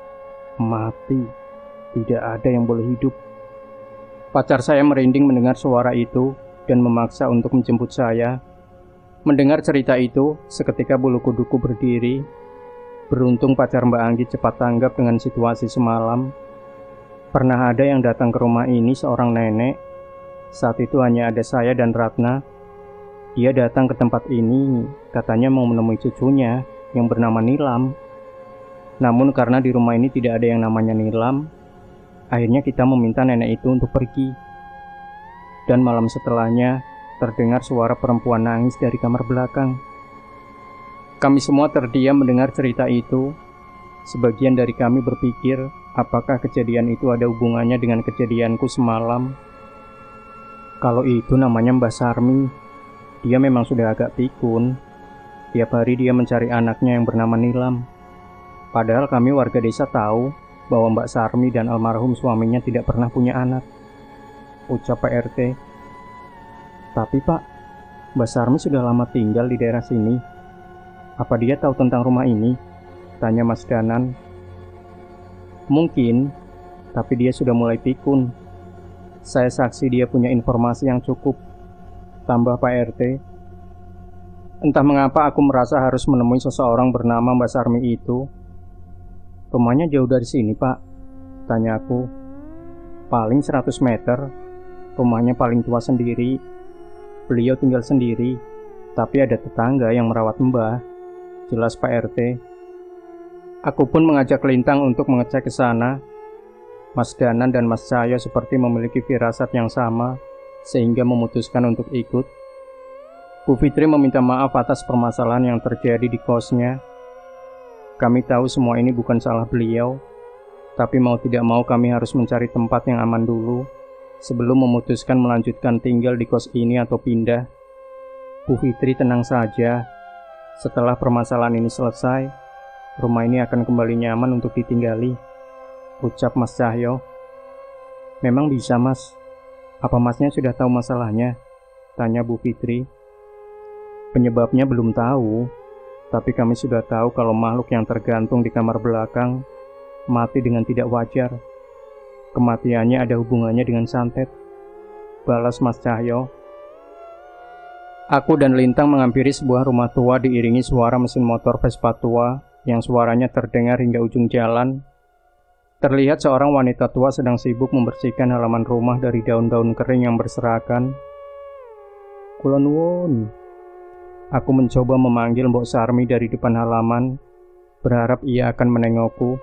mati, tidak ada yang boleh hidup. Pacar saya merinding mendengar suara itu, dan memaksa untuk menjemput saya. Mendengar cerita itu, seketika bulu kuduku berdiri. Beruntung pacar Mbak Anggi cepat tanggap dengan situasi semalam. Pernah ada yang datang ke rumah ini seorang nenek. Saat itu hanya ada saya dan Ratna. Dia datang ke tempat ini, katanya mau menemui cucunya yang bernama Nilam. Namun karena di rumah ini tidak ada yang namanya Nilam, akhirnya kita meminta nenek itu untuk pergi. Dan malam setelahnya, terdengar suara perempuan nangis dari kamar belakang. Kami semua terdiam mendengar cerita itu. Sebagian dari kami berpikir, apakah kejadian itu ada hubungannya dengan kejadianku semalam? Kalau itu namanya Mbah Sarmi, dia memang sudah agak pikun. Tiap hari dia mencari anaknya yang bernama Nilam. Padahal kami warga desa tahu bahwa Mbak Sarmi dan almarhum suaminya tidak pernah punya anak, ucap Pak R T. Tapi Pak, Mbak Sarmi sudah lama tinggal di daerah sini. Apa dia tahu tentang rumah ini? Tanya Mas Danan. Mungkin, tapi dia sudah mulai pikun. Saya saksi dia punya informasi yang cukup, tambah Pak R T. Entah mengapa aku merasa harus menemui seseorang bernama Mbak Sarmi itu. Rumahnya jauh dari sini Pak, tanya aku. Paling seratus meter, rumahnya paling tua sendiri. Beliau tinggal sendiri, tapi ada tetangga yang merawat Mbah, jelas Pak R T. Aku pun mengajak Lintang untuk mengecek ke sana. Mas Danan dan Mas Cahyo seperti memiliki firasat yang sama, sehingga memutuskan untuk ikut. Bu Fitri meminta maaf atas permasalahan yang terjadi di kosnya. Kami tahu semua ini bukan salah beliau, tapi mau tidak mau kami harus mencari tempat yang aman dulu sebelum memutuskan melanjutkan tinggal di kos ini atau pindah. Bu Fitri tenang saja. Setelah permasalahan ini selesai, rumah ini akan kembali nyaman untuk ditinggali, ucap Mas Cahyo. Memang bisa Mas. Apa Masnya sudah tahu masalahnya? Tanya Bu Fitri. Penyebabnya belum tahu, tapi kami sudah tahu kalau makhluk yang tergantung di kamar belakang mati dengan tidak wajar. Kematiannya ada hubungannya dengan santet, balas Mas Cahyo. Aku dan Lintang menghampiri sebuah rumah tua diiringi suara mesin motor Vespa tua yang suaranya terdengar hingga ujung jalan. Terlihat seorang wanita tua sedang sibuk membersihkan halaman rumah dari daun-daun kering yang berserakan. Kula nuwun. Aku mencoba memanggil Mbok Sarmi dari depan halaman, berharap ia akan menengokku.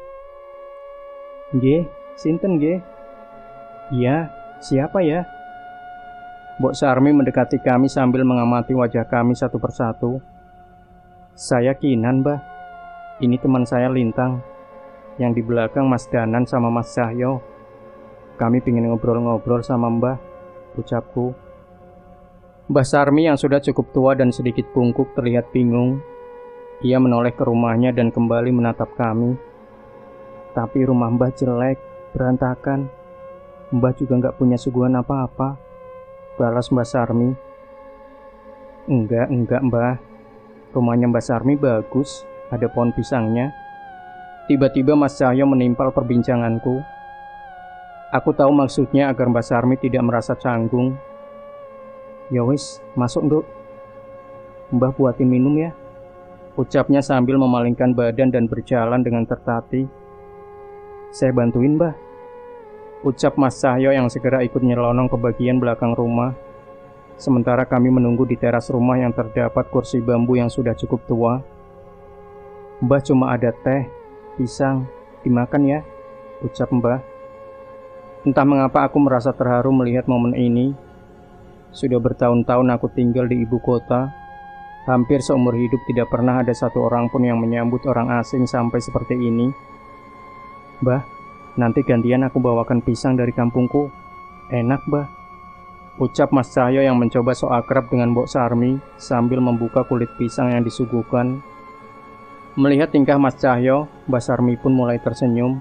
Nggih, sinten nggih? Iya, siapa ya? Mbok Sarmi mendekati kami sambil mengamati wajah kami satu persatu. Saya Kinan, Mbah. Ini teman saya Lintang. Yang di belakang Mas Danan sama Mas Cahyo. Kami pingin ngobrol-ngobrol sama Mbah, ucapku. Mbah Sarmi yang sudah cukup tua dan sedikit bungkuk terlihat bingung. Ia menoleh ke rumahnya dan kembali menatap kami. Tapi rumah Mbah jelek, berantakan. Mbah juga nggak punya suguhan apa-apa, balas Mbah Sarmi. Enggak, enggak Mbah. Rumahnya Mbah Sarmi bagus, ada pohon pisangnya. Tiba-tiba Mas Cahyo menimpal perbincanganku. Aku tahu maksudnya agar Mbah Sarmi tidak merasa canggung. Ya wis, masuk Nduk. Mbah buatin minum ya, ucapnya sambil memalingkan badan dan berjalan dengan tertatih. Saya bantuin Mbah, ucap Mas Cahyo yang segera ikut nyelonong ke bagian belakang rumah. Sementara kami menunggu di teras rumah yang terdapat kursi bambu yang sudah cukup tua. Mbah cuma ada teh, pisang, dimakan ya, ucap Mbah. Entah mengapa aku merasa terharu melihat momen ini. Sudah bertahun-tahun aku tinggal di ibu kota. Hampir seumur hidup tidak pernah ada satu orang pun yang menyambut orang asing sampai seperti ini. Mbah, nanti gantian aku bawakan pisang dari kampungku. Enak, Mbah, ucap Mas Cahyo yang mencoba sok akrab dengan Mbok Sarmi sambil membuka kulit pisang yang disuguhkan. Melihat tingkah Mas Cahyo, Mbak Sarmi pun mulai tersenyum.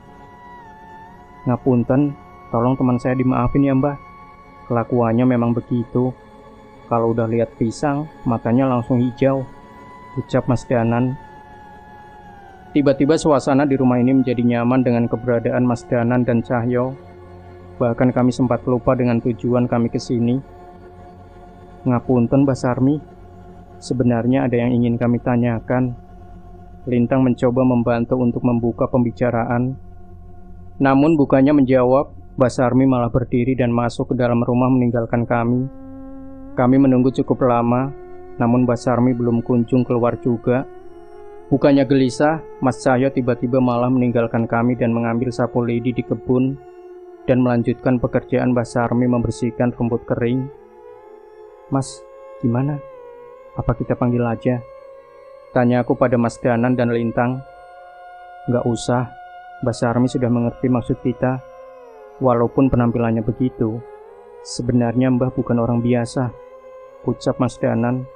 Ngapunten, tolong teman saya dimaafin ya Mbah. Kelakuannya memang begitu. Kalau udah lihat pisang, matanya langsung hijau, ucap Mas Danan. Tiba-tiba suasana di rumah ini menjadi nyaman dengan keberadaan Mas Danan dan Cahyo. Bahkan kami sempat lupa dengan tujuan kami ke sini. Ngapunten, Mbah Sarmi. Sebenarnya ada yang ingin kami tanyakan. Lintang mencoba membantu untuk membuka pembicaraan. Namun bukannya menjawab, Mbah Sarmi malah berdiri dan masuk ke dalam rumah meninggalkan kami. Kami menunggu cukup lama, namun Mbah Sarmi belum kunjung keluar juga. Bukannya gelisah, Mas Cahyo tiba-tiba malah meninggalkan kami dan mengambil sapu lidi di kebun dan melanjutkan pekerjaan Mbah Sarmi membersihkan rumput kering. Mas, gimana? Apa kita panggil aja? Tanya aku pada Mas Danan dan Lintang. Nggak usah, Mbah Sarmi sudah mengerti maksud kita. Walaupun penampilannya begitu, sebenarnya Mbah bukan orang biasa, ucap Mas Danan.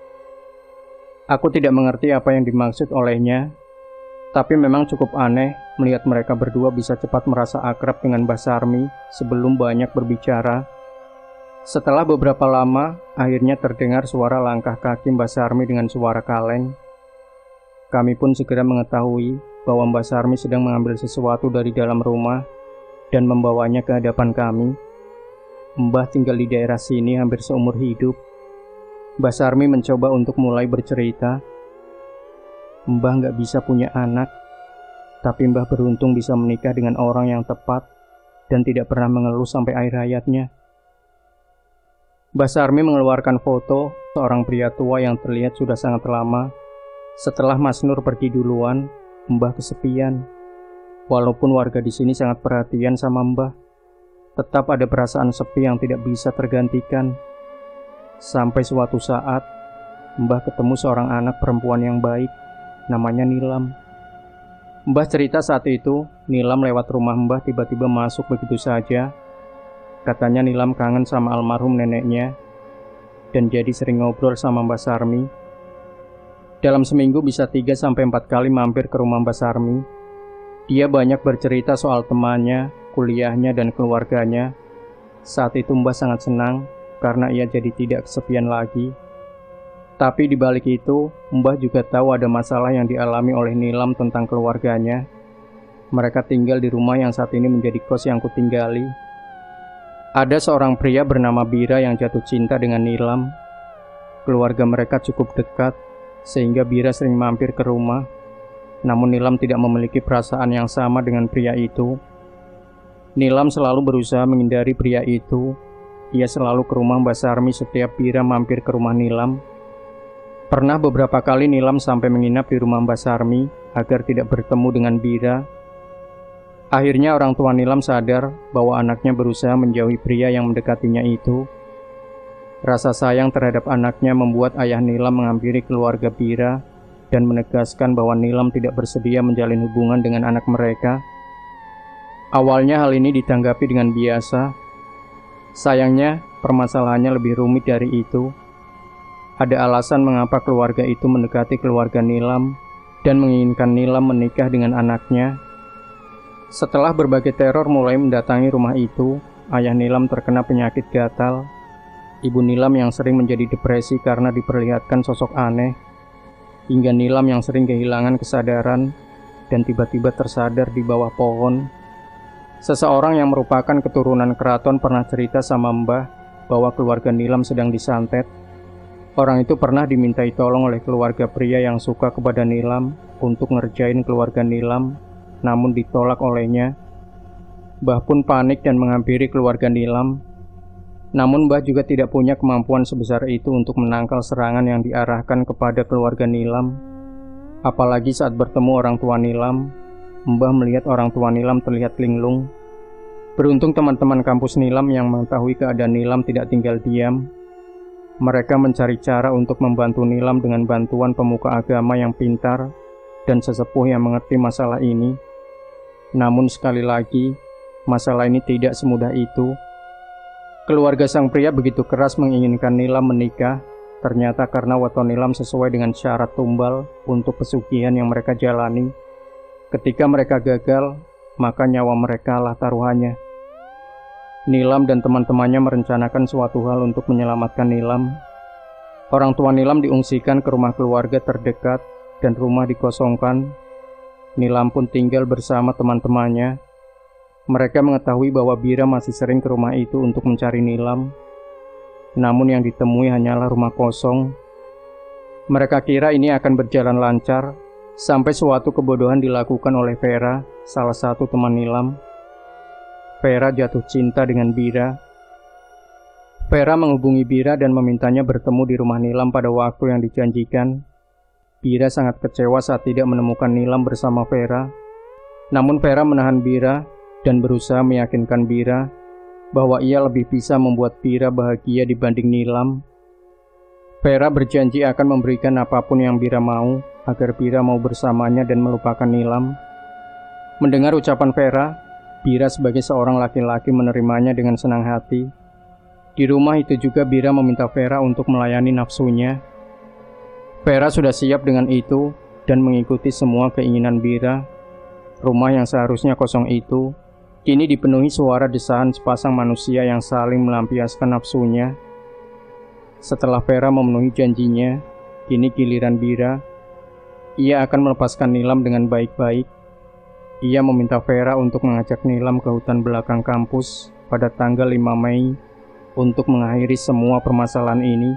Aku tidak mengerti apa yang dimaksud olehnya, tapi memang cukup aneh melihat mereka berdua bisa cepat merasa akrab dengan Mbah Sarmi sebelum banyak berbicara. Setelah beberapa lama, akhirnya terdengar suara langkah kaki Mbah Sarmi dengan suara kaleng. Kami pun segera mengetahui bahwa Mbah Sarmi sedang mengambil sesuatu dari dalam rumah dan membawanya ke hadapan kami. Mbah tinggal di daerah sini hampir seumur hidup. Mbah Sarmi mencoba untuk mulai bercerita. Mbah nggak bisa punya anak, tapi Mbah beruntung bisa menikah dengan orang yang tepat dan tidak pernah mengeluh sampai akhir hayatnya. Mbah Sarmi mengeluarkan foto seorang pria tua yang terlihat sudah sangat lama. Setelah Mas Nur pergi duluan, Mbah kesepian. Walaupun warga di sini sangat perhatian sama Mbah, tetap ada perasaan sepi yang tidak bisa tergantikan. Sampai suatu saat, Mbah ketemu seorang anak perempuan yang baik, namanya Nilam. Mbah cerita saat itu, Nilam lewat rumah Mbah tiba-tiba masuk begitu saja. Katanya Nilam kangen sama almarhum neneknya, dan jadi sering ngobrol sama Mbah Sarmi. Dalam seminggu bisa tiga sampai empat kali mampir ke rumah Mbah Sarmi. Dia banyak bercerita soal temannya, kuliahnya, dan keluarganya. Saat itu Mbah sangat senang, karena ia jadi tidak kesepian lagi. Tapi di balik itu, Mbah juga tahu ada masalah yang dialami oleh Nilam tentang keluarganya. Mereka tinggal di rumah yang saat ini menjadi kos yang kutinggali. Ada seorang pria bernama Bira yang jatuh cinta dengan Nilam. Keluarga mereka cukup dekat, sehingga Bira sering mampir ke rumah. Namun Nilam tidak memiliki perasaan yang sama dengan pria itu. Nilam selalu berusaha menghindari pria itu. Ia selalu ke rumah Mbah Sarmi setiap Bira mampir ke rumah Nilam. Pernah beberapa kali Nilam sampai menginap di rumah Mbah Sarmi agar tidak bertemu dengan Bira. Akhirnya orang tua Nilam sadar bahwa anaknya berusaha menjauhi pria yang mendekatinya itu. Rasa sayang terhadap anaknya membuat ayah Nilam menghampiri keluarga Bira dan menegaskan bahwa Nilam tidak bersedia menjalin hubungan dengan anak mereka. Awalnya hal ini ditanggapi dengan biasa. Sayangnya, permasalahannya lebih rumit dari itu. Ada alasan mengapa keluarga itu mendekati keluarga Nilam dan menginginkan Nilam menikah dengan anaknya. Setelah berbagai teror mulai mendatangi rumah itu, ayah Nilam terkena penyakit gatal. Ibu Nilam yang sering menjadi depresi karena diperlihatkan sosok aneh, hingga Nilam yang sering kehilangan kesadaran dan tiba-tiba tersadar di bawah pohon. Seseorang yang merupakan keturunan keraton pernah cerita sama Mbah bahwa keluarga Nilam sedang disantet. Orang itu pernah dimintai tolong oleh keluarga pria yang suka kepada Nilam untuk ngerjain keluarga Nilam, namun ditolak olehnya. Mbah pun panik dan menghampiri keluarga Nilam. Namun Mbah juga tidak punya kemampuan sebesar itu untuk menangkal serangan yang diarahkan kepada keluarga Nilam. Apalagi saat bertemu orang tua Nilam, Mbah melihat orang tua Nilam terlihat linglung. Beruntung teman-teman kampus Nilam yang mengetahui keadaan Nilam tidak tinggal diam. Mereka mencari cara untuk membantu Nilam dengan bantuan pemuka agama yang pintar dan sesepuh yang mengerti masalah ini. Namun sekali lagi, masalah ini tidak semudah itu. Keluarga sang pria begitu keras menginginkan Nilam menikah, ternyata karena weton Nilam sesuai dengan syarat tumbal untuk pesugihan yang mereka jalani. Ketika mereka gagal, maka nyawa mereka lah taruhannya. Nilam dan teman-temannya merencanakan suatu hal untuk menyelamatkan Nilam. Orang tua Nilam diungsikan ke rumah keluarga terdekat dan rumah dikosongkan. Nilam pun tinggal bersama teman-temannya. Mereka mengetahui bahwa Bira masih sering ke rumah itu untuk mencari Nilam. namun yang ditemui hanyalah rumah kosong. Mereka kira ini akan berjalan lancar, sampai suatu kebodohan dilakukan oleh Vera, salah satu teman Nilam. Vera jatuh cinta dengan Bira. Vera menghubungi Bira dan memintanya bertemu di rumah Nilam pada waktu yang dijanjikan. Bira sangat kecewa saat tidak menemukan Nilam bersama Vera. Namun Vera menahan Bira dan berusaha meyakinkan Bira bahwa ia lebih bisa membuat Bira bahagia dibanding Nilam. Vera berjanji akan memberikan apapun yang Bira mau agar Bira mau bersamanya dan melupakan Nilam. Mendengar ucapan Vera, Bira sebagai seorang laki-laki menerimanya dengan senang hati. Di rumah itu juga Bira meminta Vera untuk melayani nafsunya. Vera sudah siap dengan itu dan mengikuti semua keinginan Bira. Rumah yang seharusnya kosong itu kini dipenuhi suara desahan sepasang manusia yang saling melampiaskan nafsunya. Setelah Vera memenuhi janjinya, kini giliran Bira. Ia akan melepaskan Nilam dengan baik-baik. Ia meminta Vera untuk mengajak Nilam ke hutan belakang kampus pada tanggal lima Mei untuk mengakhiri semua permasalahan ini.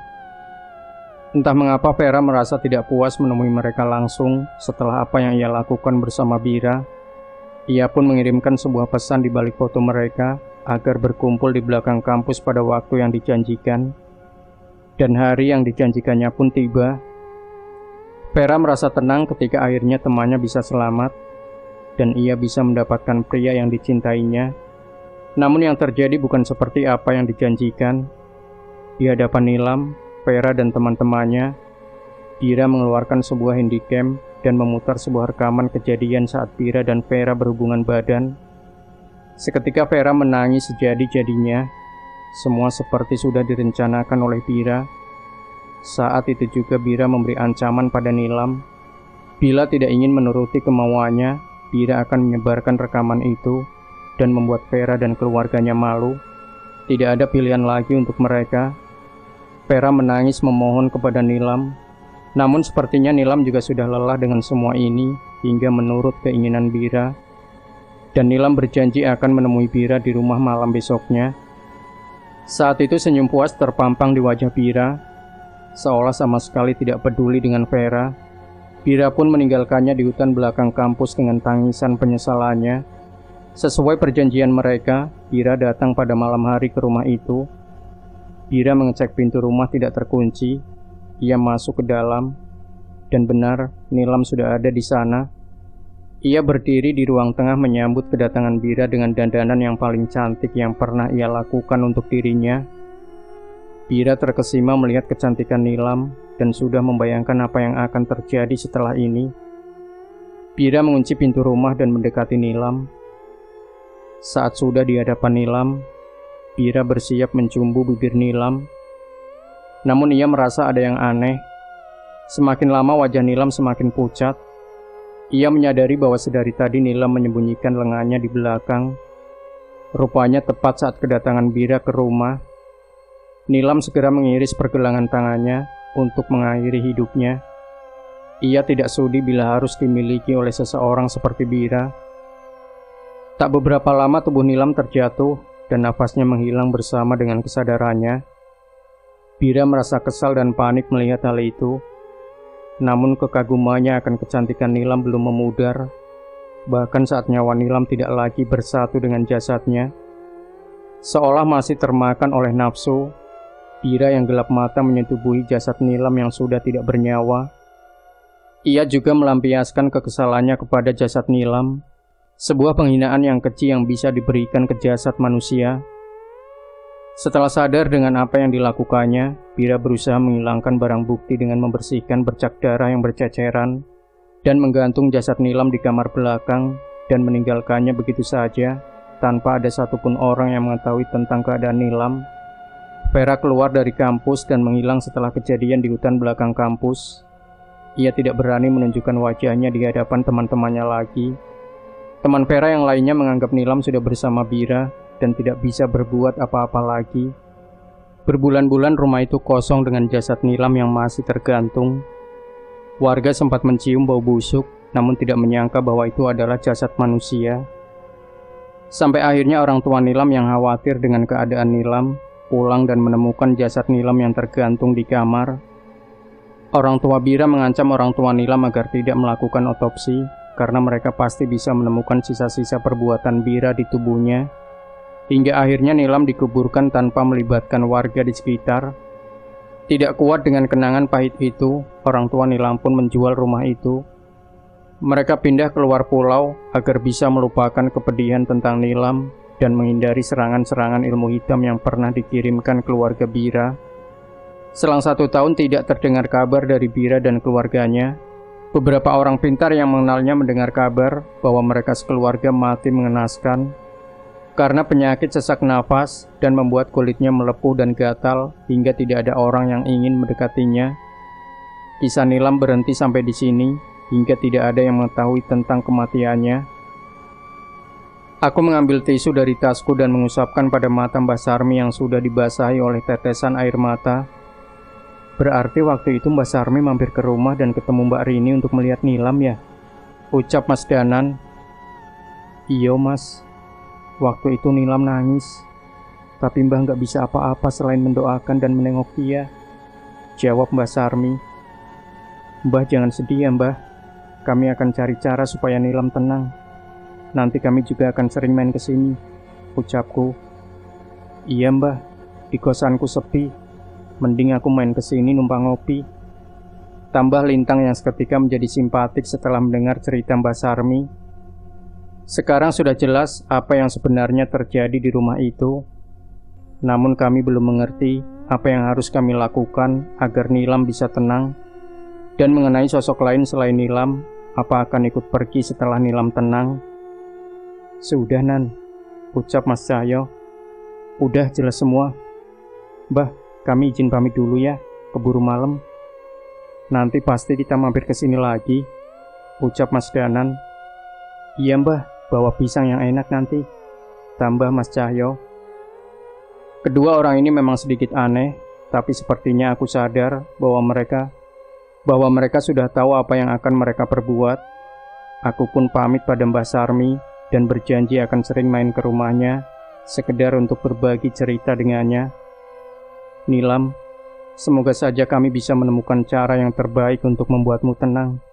Entah mengapa Vera merasa tidak puas menemui mereka langsung setelah apa yang ia lakukan bersama Bira. Ia pun mengirimkan sebuah pesan di balik foto mereka agar berkumpul di belakang kampus pada waktu yang dijanjikan. Dan hari yang dijanjikannya pun tiba. Vera merasa tenang ketika akhirnya temannya bisa selamat dan ia bisa mendapatkan pria yang dicintainya. Namun yang terjadi bukan seperti apa yang dijanjikan. Di hadapan Nilam, Vera dan teman-temannya, Bira mengeluarkan sebuah handycam dan memutar sebuah rekaman kejadian saat Bira dan Vera berhubungan badan. Seketika Vera menangis sejadi-jadinya. Semua seperti sudah direncanakan oleh Bira. Saat itu juga Bira memberi ancaman pada Nilam. Bila tidak ingin menuruti kemauannya, Bira akan menyebarkan rekaman itu dan membuat Vera dan keluarganya malu. Tidak ada pilihan lagi untuk mereka. Vera menangis memohon kepada Nilam. Namun sepertinya Nilam juga sudah lelah dengan semua ini hingga menurut keinginan Bira. Dan Nilam berjanji akan menemui Bira di rumah malam besoknya. Saat itu senyum puas terpampang di wajah Bira, seolah sama sekali tidak peduli dengan Vera. Bira pun meninggalkannya di hutan belakang kampus dengan tangisan penyesalannya. Sesuai perjanjian mereka, Bira datang pada malam hari ke rumah itu. Bira mengecek pintu rumah tidak terkunci. Ia masuk ke dalam, dan benar, Nilam sudah ada di sana. Ia berdiri di ruang tengah menyambut kedatangan Bira dengan dandanan yang paling cantik yang pernah ia lakukan untuk dirinya. Bira terkesima melihat kecantikan Nilam dan sudah membayangkan apa yang akan terjadi setelah ini. Bira mengunci pintu rumah dan mendekati Nilam. Saat sudah di hadapan Nilam, Bira bersiap mencumbu bibir Nilam. Namun ia merasa ada yang aneh. Semakin lama wajah Nilam semakin pucat. Ia menyadari bahwa sedari tadi Nilam menyembunyikan lengannya di belakang. Rupanya tepat saat kedatangan Bira ke rumah, Nilam segera mengiris pergelangan tangannya untuk mengakhiri hidupnya. Ia tidak sudi bila harus dimiliki oleh seseorang seperti Bira. Tak beberapa lama tubuh Nilam terjatuh dan nafasnya menghilang bersama dengan kesadarannya. Bira merasa kesal dan panik melihat hal itu. Namun kekagumannya akan kecantikan Nilam belum memudar. Bahkan saat nyawa Nilam tidak lagi bersatu dengan jasadnya, seolah masih termakan oleh nafsu, Bira yang gelap mata menyetubuhi jasad Nilam yang sudah tidak bernyawa. Ia juga melampiaskan kekesalannya kepada jasad Nilam. Sebuah penghinaan yang keji yang bisa diberikan ke jasad manusia. Setelah sadar dengan apa yang dilakukannya, Bira berusaha menghilangkan barang bukti dengan membersihkan bercak darah yang berceceran dan menggantung jasad Nilam di kamar belakang dan meninggalkannya begitu saja tanpa ada satupun orang yang mengetahui tentang keadaan Nilam. Vera keluar dari kampus dan menghilang setelah kejadian di hutan belakang kampus. Ia tidak berani menunjukkan wajahnya di hadapan teman-temannya lagi. Teman Vera yang lainnya menganggap Nilam sudah bersama Bira dan tidak bisa berbuat apa-apa lagi. Berbulan-bulan rumah itu kosong dengan jasad Nilam yang masih tergantung. Warga sempat mencium bau busuk, namun tidak menyangka bahwa itu adalah jasad manusia. Sampai akhirnya orang tua Nilam yang khawatir dengan keadaan Nilam pulang dan menemukan jasad Nilam yang tergantung di kamar. Orang tua Bira mengancam orang tua Nilam agar tidak melakukan otopsi karena mereka pasti bisa menemukan sisa-sisa perbuatan Bira di tubuhnya. Hingga akhirnya Nilam dikuburkan tanpa melibatkan warga di sekitar. Tidak kuat dengan kenangan pahit itu, orang tua Nilam pun menjual rumah itu. Mereka pindah keluar pulau agar bisa melupakan kepedihan tentang Nilam dan menghindari serangan-serangan ilmu hitam yang pernah dikirimkan keluarga Bira. Selang satu tahun tidak terdengar kabar dari Bira dan keluarganya. Beberapa orang pintar yang mengenalnya mendengar kabar bahwa mereka sekeluarga mati mengenaskan karena penyakit sesak nafas dan membuat kulitnya melepuh dan gatal hingga tidak ada orang yang ingin mendekatinya. Kisah Nilam berhenti sampai di sini hingga tidak ada yang mengetahui tentang kematiannya. Aku mengambil tisu dari tasku dan mengusapkan pada mata Mbak Sarmi yang sudah dibasahi oleh tetesan air mata. Berarti waktu itu Mbak Sarmi mampir ke rumah dan ketemu Mbak Rini untuk melihat Nilam ya? Ucap Mas Danan. Iyo Mas, waktu itu Nilam nangis, tapi Mbah nggak bisa apa-apa selain mendoakan dan menengok dia. Jawab Mbak Sarmi. Mbah jangan sedih ya Mbah, kami akan cari cara supaya Nilam tenang. Nanti kami juga akan sering main ke sini, ucapku. Iya Mbah, di kosanku sepi. Mending aku main ke sini numpang ngopi. Tambah Lintang yang seketika menjadi simpatik setelah mendengar cerita Mbak Sarmi. Sekarang sudah jelas apa yang sebenarnya terjadi di rumah itu. Namun kami belum mengerti apa yang harus kami lakukan agar Nilam bisa tenang. Dan mengenai sosok lain selain Nilam, apa akan ikut pergi setelah Nilam tenang? Sudah Nan, ucap Mas Cahyo. Udah jelas semua. Mbah, kami izin pamit dulu ya, keburu malam. Nanti pasti kita mampir ke sini lagi, ucap Mas Danan. Iya Mbah, bawa pisang yang enak nanti, tambah Mas Cahyo. Kedua orang ini memang sedikit aneh, tapi sepertinya aku sadar bahwa mereka bahwa mereka sudah tahu apa yang akan mereka perbuat. Aku pun pamit pada Mbah Sarmi dan berjanji akan sering main ke rumahnya, sekedar untuk berbagi cerita dengannya. Nilam, semoga saja kami bisa menemukan cara yang terbaik untuk membuatmu tenang.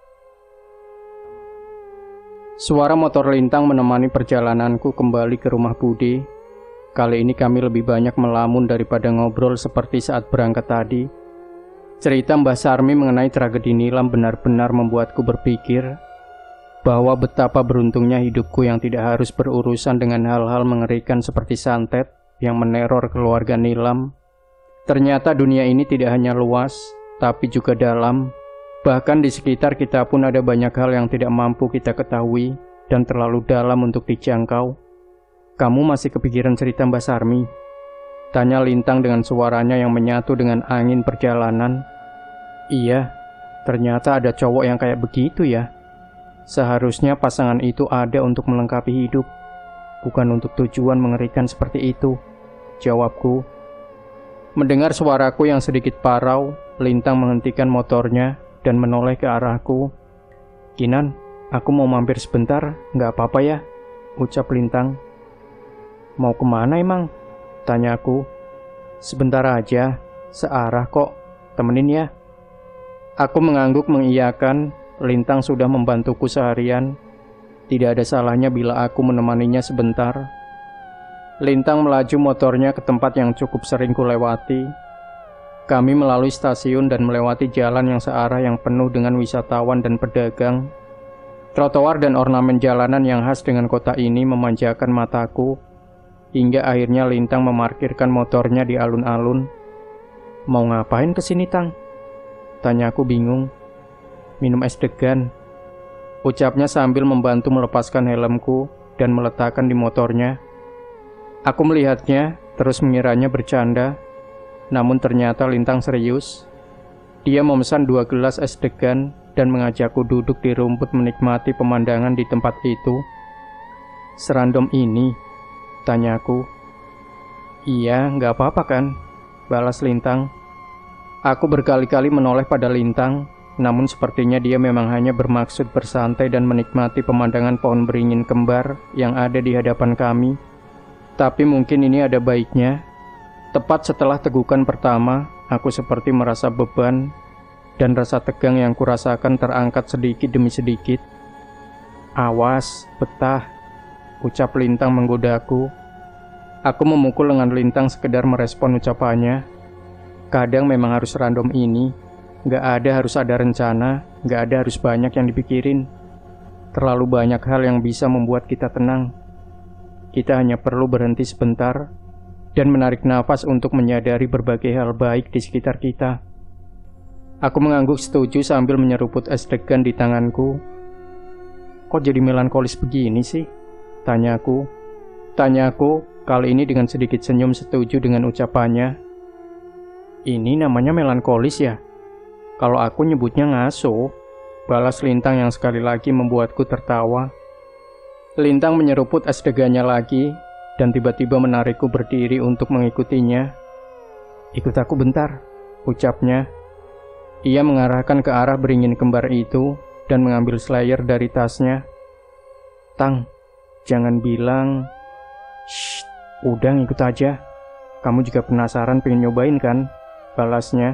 Suara motor Lintang menemani perjalananku kembali ke rumah Bude. Kali ini kami lebih banyak melamun daripada ngobrol seperti saat berangkat tadi. Cerita Mbah Sarmi mengenai tragedi Nilam benar-benar membuatku berpikir bahwa betapa beruntungnya hidupku yang tidak harus berurusan dengan hal-hal mengerikan seperti santet yang meneror keluarga Nilam. Ternyata dunia ini tidak hanya luas, tapi juga dalam. Bahkan di sekitar kita pun ada banyak hal yang tidak mampu kita ketahui dan terlalu dalam untuk dijangkau. Kamu masih kepikiran cerita Mbah Sarmi? Tanya Lintang dengan suaranya yang menyatu dengan angin perjalanan. Iya, ternyata ada cowok yang kayak begitu ya. Seharusnya pasangan itu ada untuk melengkapi hidup, bukan untuk tujuan mengerikan seperti itu, jawabku. Mendengar suaraku yang sedikit parau, Lintang menghentikan motornya dan menoleh ke arahku. Kinan, aku mau mampir sebentar, nggak apa-apa ya, ucap Lintang. Mau kemana emang? Tanyaku. Sebentar aja, searah kok, temenin ya. Aku mengangguk mengiyakan. Lintang sudah membantuku seharian. Tidak ada salahnya bila aku menemaninya sebentar. Lintang melaju motornya ke tempat yang cukup sering kulewati. Kami melalui stasiun dan melewati jalan yang searah yang penuh dengan wisatawan dan pedagang. Trotoar dan ornamen jalanan yang khas dengan kota ini memanjakan mataku. Hingga akhirnya Lintang memarkirkan motornya di alun-alun. Mau ngapain kesini, Tang? Tanyaku bingung. Minum es degan, ucapnya sambil membantu melepaskan helmku dan meletakkan di motornya. Aku melihatnya, terus mengiranya bercanda. Namun ternyata Lintang serius. Dia memesan dua gelas es degan dan mengajakku duduk di rumput menikmati pemandangan di tempat itu. Serandom ini? Tanyaku. Iya, nggak apa-apa kan? Balas Lintang. Aku berkali-kali menoleh pada Lintang, namun sepertinya dia memang hanya bermaksud bersantai dan menikmati pemandangan pohon beringin kembar yang ada di hadapan kami. Tapi mungkin ini ada baiknya. Tepat setelah tegukan pertama, aku seperti merasa beban dan rasa tegang yang kurasakan terangkat sedikit demi sedikit. "Awas, betah," ucap Lintang menggodaku. Aku memukul lengan Lintang sekedar merespon ucapannya. Kadang memang harus random ini, gak ada harus ada rencana, gak ada harus banyak yang dipikirin. Terlalu banyak hal yang bisa membuat kita tenang. Kita hanya perlu berhenti sebentar dan menarik nafas untuk menyadari berbagai hal baik di sekitar kita. Aku mengangguk setuju sambil menyeruput es degan di tanganku. "Kok jadi melankolis begini sih?" Tanyaku. Tanyaku kali ini dengan sedikit senyum setuju dengan ucapannya. "Ini namanya melankolis ya? Kalau aku nyebutnya ngaso," balas Lintang yang sekali lagi membuatku tertawa. Lintang menyeruput es degannya lagi dan tiba-tiba menarikku berdiri untuk mengikutinya. "Ikut aku bentar," ucapnya. Ia mengarahkan ke arah beringin kembar itu dan mengambil slayer dari tasnya. "Tang, jangan bilang..." "Shh, udah ngikut aja. Kamu juga penasaran pengen nyobain kan?" balasnya.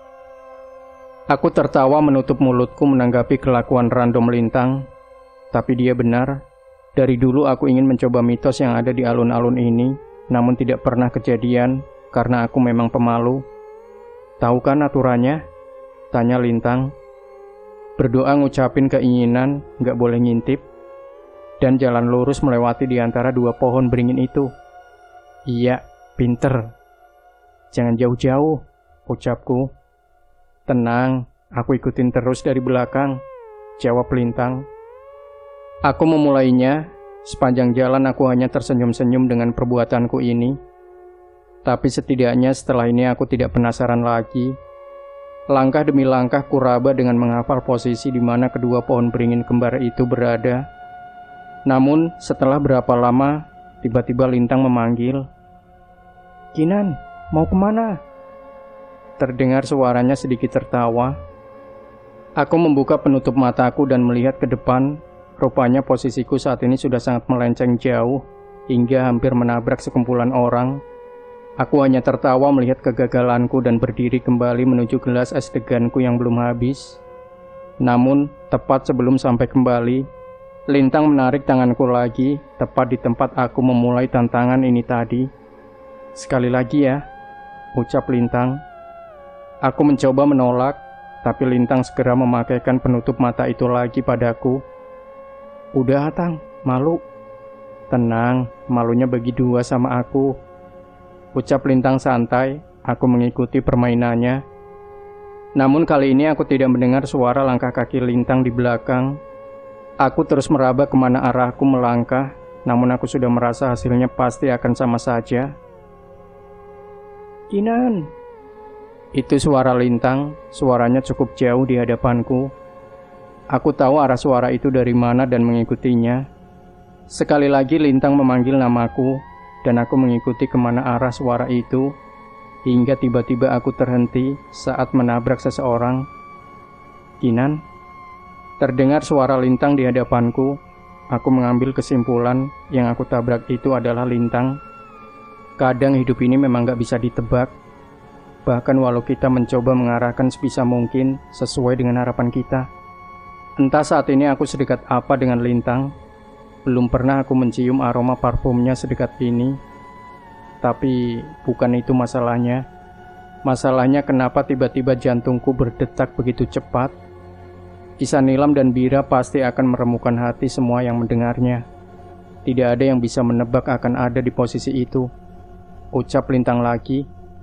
Aku tertawa menutup mulutku menanggapi kelakuan random Lintang. Tapi dia benar. Dari dulu aku ingin mencoba mitos yang ada di alun-alun ini, namun tidak pernah kejadian karena aku memang pemalu. "Tahu kan aturannya?" tanya Lintang. "Berdoa ngucapin keinginan, gak boleh ngintip, dan jalan lurus melewati di antara dua pohon beringin itu." "Iya, pinter. Jangan jauh-jauh," ucapku. "Tenang, aku ikutin terus dari belakang," jawab Lintang. Aku memulainya. Sepanjang jalan aku hanya tersenyum-senyum dengan perbuatanku ini. Tapi setidaknya setelah ini aku tidak penasaran lagi. Langkah demi langkah kuraba dengan menghafal posisi di mana kedua pohon beringin kembar itu berada. Namun setelah berapa lama, tiba-tiba Lintang memanggil. "Kinan, mau kemana?" Terdengar suaranya sedikit tertawa. Aku membuka penutup mataku dan melihat ke depan. Rupanya posisiku saat ini sudah sangat melenceng jauh, hingga hampir menabrak sekumpulan orang. Aku hanya tertawa melihat kegagalanku dan berdiri kembali menuju gelas es deganku yang belum habis. Namun, tepat sebelum sampai kembali, Lintang menarik tanganku lagi, tepat di tempat aku memulai tantangan ini tadi. "Sekali lagi ya," ucap Lintang. Aku mencoba menolak, tapi Lintang segera memakaikan penutup mata itu lagi padaku. "Udah, Tang, malu." "Tenang, malunya bagi dua sama aku," ucap Lintang santai. Aku mengikuti permainannya. Namun kali ini aku tidak mendengar suara langkah kaki Lintang di belakang. Aku terus meraba kemana arahku melangkah, namun aku sudah merasa hasilnya pasti akan sama saja. "Kinan!" Itu suara Lintang. Suaranya cukup jauh di hadapanku. Aku tahu arah suara itu dari mana dan mengikutinya. Sekali lagi Lintang memanggil namaku, dan aku mengikuti kemana arah suara itu, hingga tiba-tiba aku terhenti saat menabrak seseorang. "Kinan?" Terdengar suara Lintang di hadapanku. Aku mengambil kesimpulan yang aku tabrak itu adalah Lintang. Kadang hidup ini memang gak bisa ditebak. Bahkan walau kita mencoba mengarahkan sebisa mungkin sesuai dengan harapan kita. Entah saat ini aku sedekat apa dengan Lintang. Belum pernah aku mencium aroma parfumnya sedekat ini. Tapi bukan itu masalahnya. Masalahnya kenapa tiba-tiba jantungku berdetak begitu cepat. Kisah Nilam dan Bira pasti akan meremukan hati semua yang mendengarnya. Tidak ada yang bisa menebak akan ada di posisi itu, ucap Lintang lagi.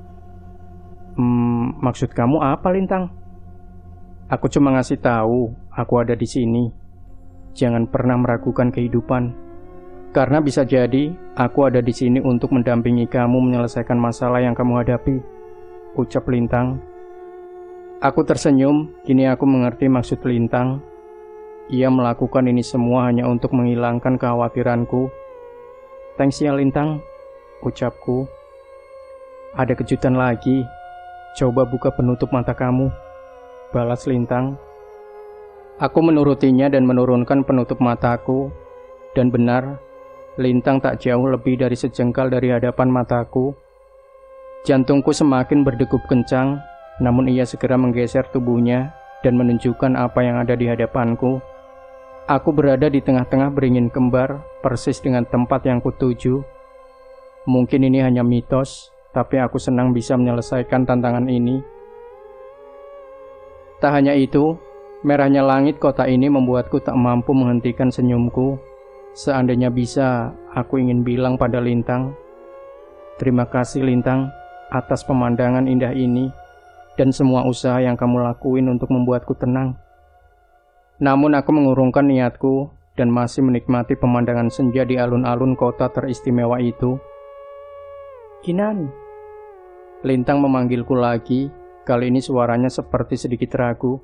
Hmm, maksud kamu apa, Lintang? Aku cuma ngasih tahu, aku ada di sini. Jangan pernah meragukan kehidupan. Karena bisa jadi, aku ada di sini untuk mendampingi kamu menyelesaikan masalah yang kamu hadapi, ucap Lintang. Aku tersenyum, kini aku mengerti maksud Lintang. Ia melakukan ini semua hanya untuk menghilangkan kekhawatiranku. Thanks ya Lintang, ucapku. Ada kejutan lagi. Coba buka penutup mata kamu, balas Lintang. Aku menurutinya dan menurunkan penutup mataku. Dan benar, Lintang tak jauh lebih dari sejengkal dari hadapan mataku. Jantungku semakin berdegup kencang, namun ia segera menggeser tubuhnya dan menunjukkan apa yang ada di hadapanku. Aku berada di tengah-tengah beringin kembar, persis dengan tempat yang kutuju. Mungkin ini hanya mitos, tapi aku senang bisa menyelesaikan tantangan ini. Tak hanya itu, merahnya langit kota ini membuatku tak mampu menghentikan senyumku. Seandainya bisa, aku ingin bilang pada Lintang, terima kasih Lintang, atas pemandangan indah ini dan semua usaha yang kamu lakuin untuk membuatku tenang. Namun aku mengurungkan niatku dan masih menikmati pemandangan senja di alun-alun kota teristimewa itu. Kinan. Lintang memanggilku lagi, kali ini suaranya seperti sedikit ragu.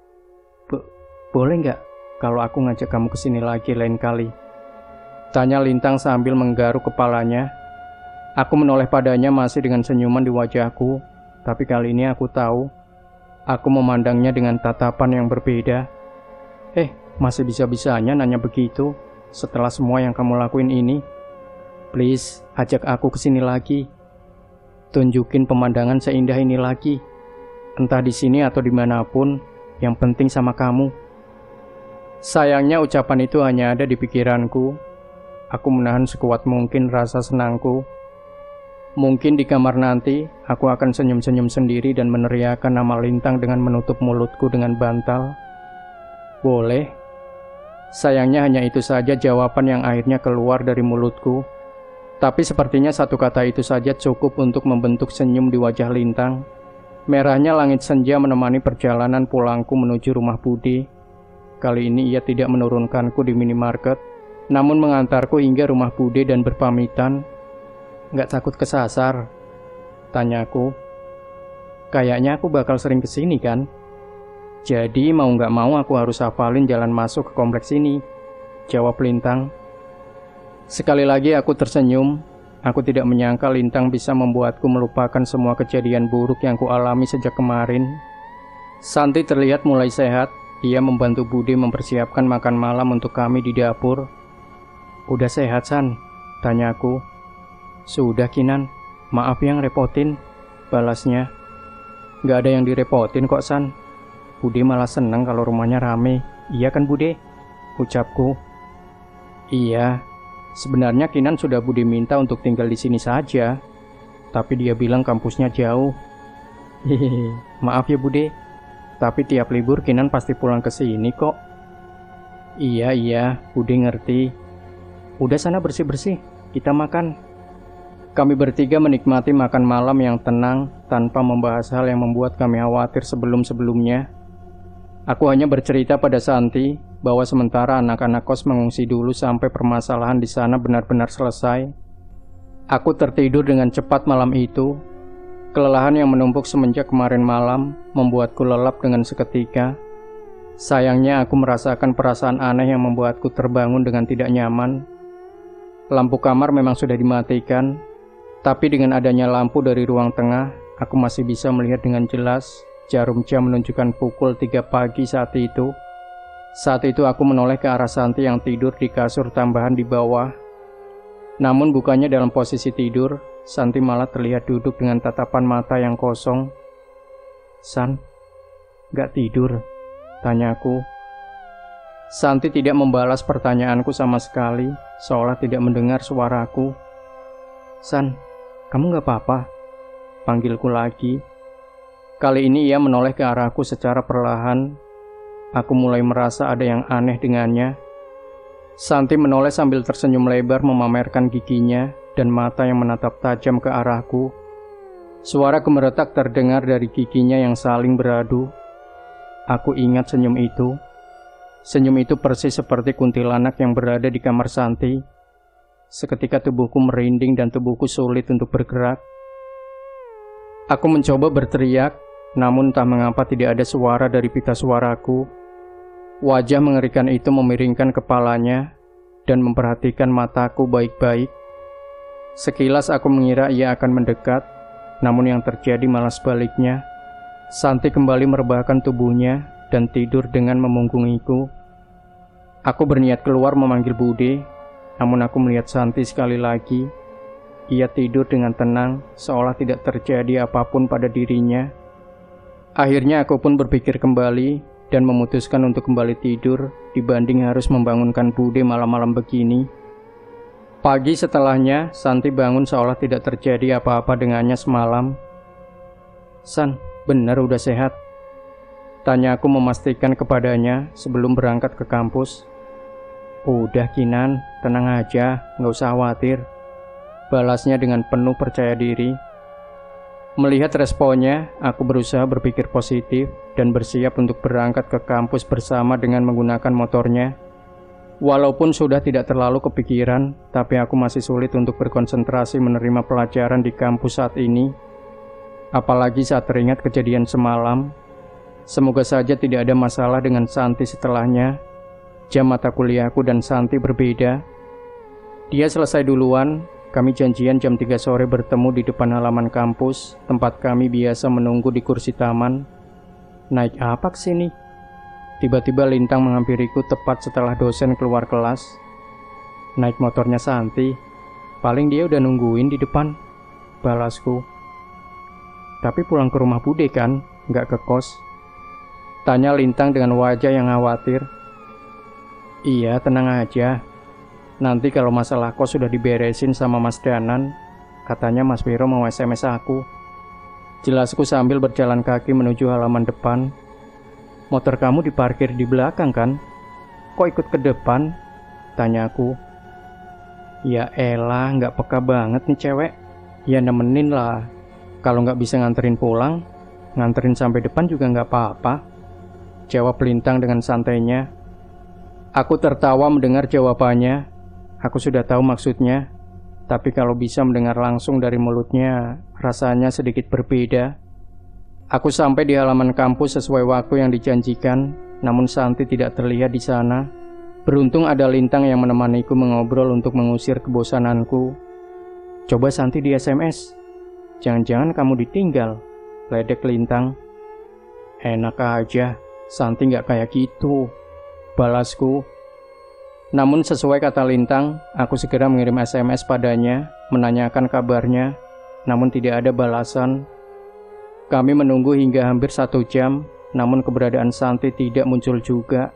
Boleh nggak kalau aku ngajak kamu kesini lagi lain kali? Tanya Lintang sambil menggaruk kepalanya. Aku menoleh padanya masih dengan senyuman di wajahku, tapi kali ini aku tahu, aku memandangnya dengan tatapan yang berbeda. Eh, masih bisa-bisanya nanya begitu setelah semua yang kamu lakuin ini. Please, ajak aku kesini lagi. Tunjukin pemandangan seindah ini lagi. Entah di sini atau dimanapun, yang penting sama kamu. Sayangnya ucapan itu hanya ada di pikiranku. Aku menahan sekuat mungkin rasa senangku. Mungkin di kamar nanti, aku akan senyum-senyum sendiri dan meneriakkan nama Lintang dengan menutup mulutku dengan bantal. Boleh. Sayangnya hanya itu saja jawaban yang akhirnya keluar dari mulutku. Tapi sepertinya satu kata itu saja cukup untuk membentuk senyum di wajah Lintang. Merahnya langit senja menemani perjalanan pulangku menuju rumah Budi. Kali ini ia tidak menurunkanku di minimarket, namun mengantarku hingga rumah Budi dan berpamitan. Nggak takut kesasar? Tanyaku. Kayaknya aku bakal sering kesini kan? Jadi mau nggak mau aku harus hafalin jalan masuk ke kompleks ini, jawab Lintang. Sekali lagi aku tersenyum. Aku tidak menyangka Lintang bisa membuatku melupakan semua kejadian buruk yang kualami sejak kemarin. Santi terlihat mulai sehat. Ia membantu Budi mempersiapkan makan malam untuk kami di dapur. Udah sehat, San? Tanyaku. Sudah, Kinan. Maaf yang repotin, balasnya. Gak ada yang direpotin kok, San. Budi malah senang kalau rumahnya rame. Iya kan, Budi? Ucapku. Iya. Sebenarnya Kinan sudah Budi minta untuk tinggal di sini saja. Tapi dia bilang kampusnya jauh. Hehehe. Maaf ya, Budi. Tapi tiap libur Kinan pasti pulang ke sini kok. Iya, iya. Budi ngerti. Udah sana bersih-bersih. Kita makan. Kami bertiga menikmati makan malam yang tenang tanpa membahas hal yang membuat kami khawatir sebelum-sebelumnya. Aku hanya bercerita pada Santi bahwa sementara anak-anak kos mengungsi dulu sampai permasalahan di sana benar-benar selesai. Aku tertidur dengan cepat malam itu. Kelelahan yang menumpuk semenjak kemarin malam membuatku lelap dengan seketika. Sayangnya aku merasakan perasaan aneh yang membuatku terbangun dengan tidak nyaman. Lampu kamar memang sudah dimatikan, tapi dengan adanya lampu dari ruang tengah, aku masih bisa melihat dengan jelas jarum jam menunjukkan pukul tiga pagi saat itu. Saat itu aku menoleh ke arah Santi yang tidur di kasur tambahan di bawah. Namun bukannya dalam posisi tidur, Santi malah terlihat duduk dengan tatapan mata yang kosong. San, gak tidur? Tanyaku. Santi tidak membalas pertanyaanku sama sekali, seolah tidak mendengar suaraku. San, kamu gak apa-apa? Panggilku lagi. Kali ini ia menoleh ke arahku secara perlahan. Aku mulai merasa ada yang aneh dengannya. Santi menoleh sambil tersenyum lebar memamerkan giginya dan mata yang menatap tajam ke arahku. Suara gemeretak terdengar dari giginya yang saling beradu. Aku ingat senyum itu. Senyum itu persis seperti kuntilanak yang berada di kamar Santi. Seketika tubuhku merinding dan tubuhku sulit untuk bergerak. Aku mencoba berteriak, namun entah mengapa tidak ada suara dari pita suaraku. Wajah mengerikan itu memiringkan kepalanya dan memperhatikan mataku baik-baik. Sekilas aku mengira ia akan mendekat, namun yang terjadi malah sebaliknya. Santi kembali merebahkan tubuhnya dan tidur dengan memunggungiku. Aku berniat keluar memanggil Budi, namun aku melihat Santi sekali lagi. Ia tidur dengan tenang, seolah tidak terjadi apapun pada dirinya. Akhirnya aku pun berpikir kembali dan memutuskan untuk kembali tidur dibanding harus membangunkan Bude malam-malam begini. Pagi setelahnya, Santi bangun seolah tidak terjadi apa-apa dengannya semalam. "San, benar udah sehat?" tanya aku memastikan kepadanya sebelum berangkat ke kampus. "Udah Kinan, tenang aja, nggak usah khawatir," balasnya dengan penuh percaya diri. Melihat responnya, aku berusaha berpikir positif dan bersiap untuk berangkat ke kampus bersama dengan menggunakan motornya. Walaupun sudah tidak terlalu kepikiran, tapi aku masih sulit untuk berkonsentrasi menerima pelajaran di kampus saat ini. Apalagi saat teringat kejadian semalam. Semoga saja tidak ada masalah dengan Santi setelahnya. Jam mata kuliahku dan Santi berbeda. Dia selesai duluan. Kami janjian jam tiga sore bertemu di depan halaman kampus, tempat kami biasa menunggu di kursi taman. Naik apa ke sini? Tiba-tiba Lintang menghampiriku tepat setelah dosen keluar kelas. Naik motornya Santi. Paling dia udah nungguin di depan, balasku. Tapi pulang ke rumah Bude kan, nggak ke kos? Tanya Lintang dengan wajah yang khawatir. Iya, tenang aja. Nanti kalau masalah kos sudah diberesin sama Mas Danan, katanya Mas Viro mau S M S aku. Jelasku sambil berjalan kaki menuju halaman depan. Motor kamu diparkir di belakang kan? Kok ikut ke depan? Tanyaku. Ya elah, nggak peka banget nih cewek. Ya nemenin lah. Kalau nggak bisa nganterin pulang, nganterin sampai depan juga nggak apa-apa, jawab Lintang dengan santainya. Aku tertawa mendengar jawabannya. Aku sudah tahu maksudnya, tapi kalau bisa mendengar langsung dari mulutnya, rasanya sedikit berbeda. Aku sampai di halaman kampus sesuai waktu yang dijanjikan, namun Santi tidak terlihat di sana. Beruntung ada Lintang yang menemaniku mengobrol untuk mengusir kebosananku. Coba Santi di S M S. Jangan-jangan kamu ditinggal, ledek Lintang. Enak aja, Santi nggak kayak gitu, balasku. Namun sesuai kata Lintang, aku segera mengirim S M S padanya, menanyakan kabarnya, namun tidak ada balasan. Kami menunggu hingga hampir satu jam, namun keberadaan Santi tidak muncul juga.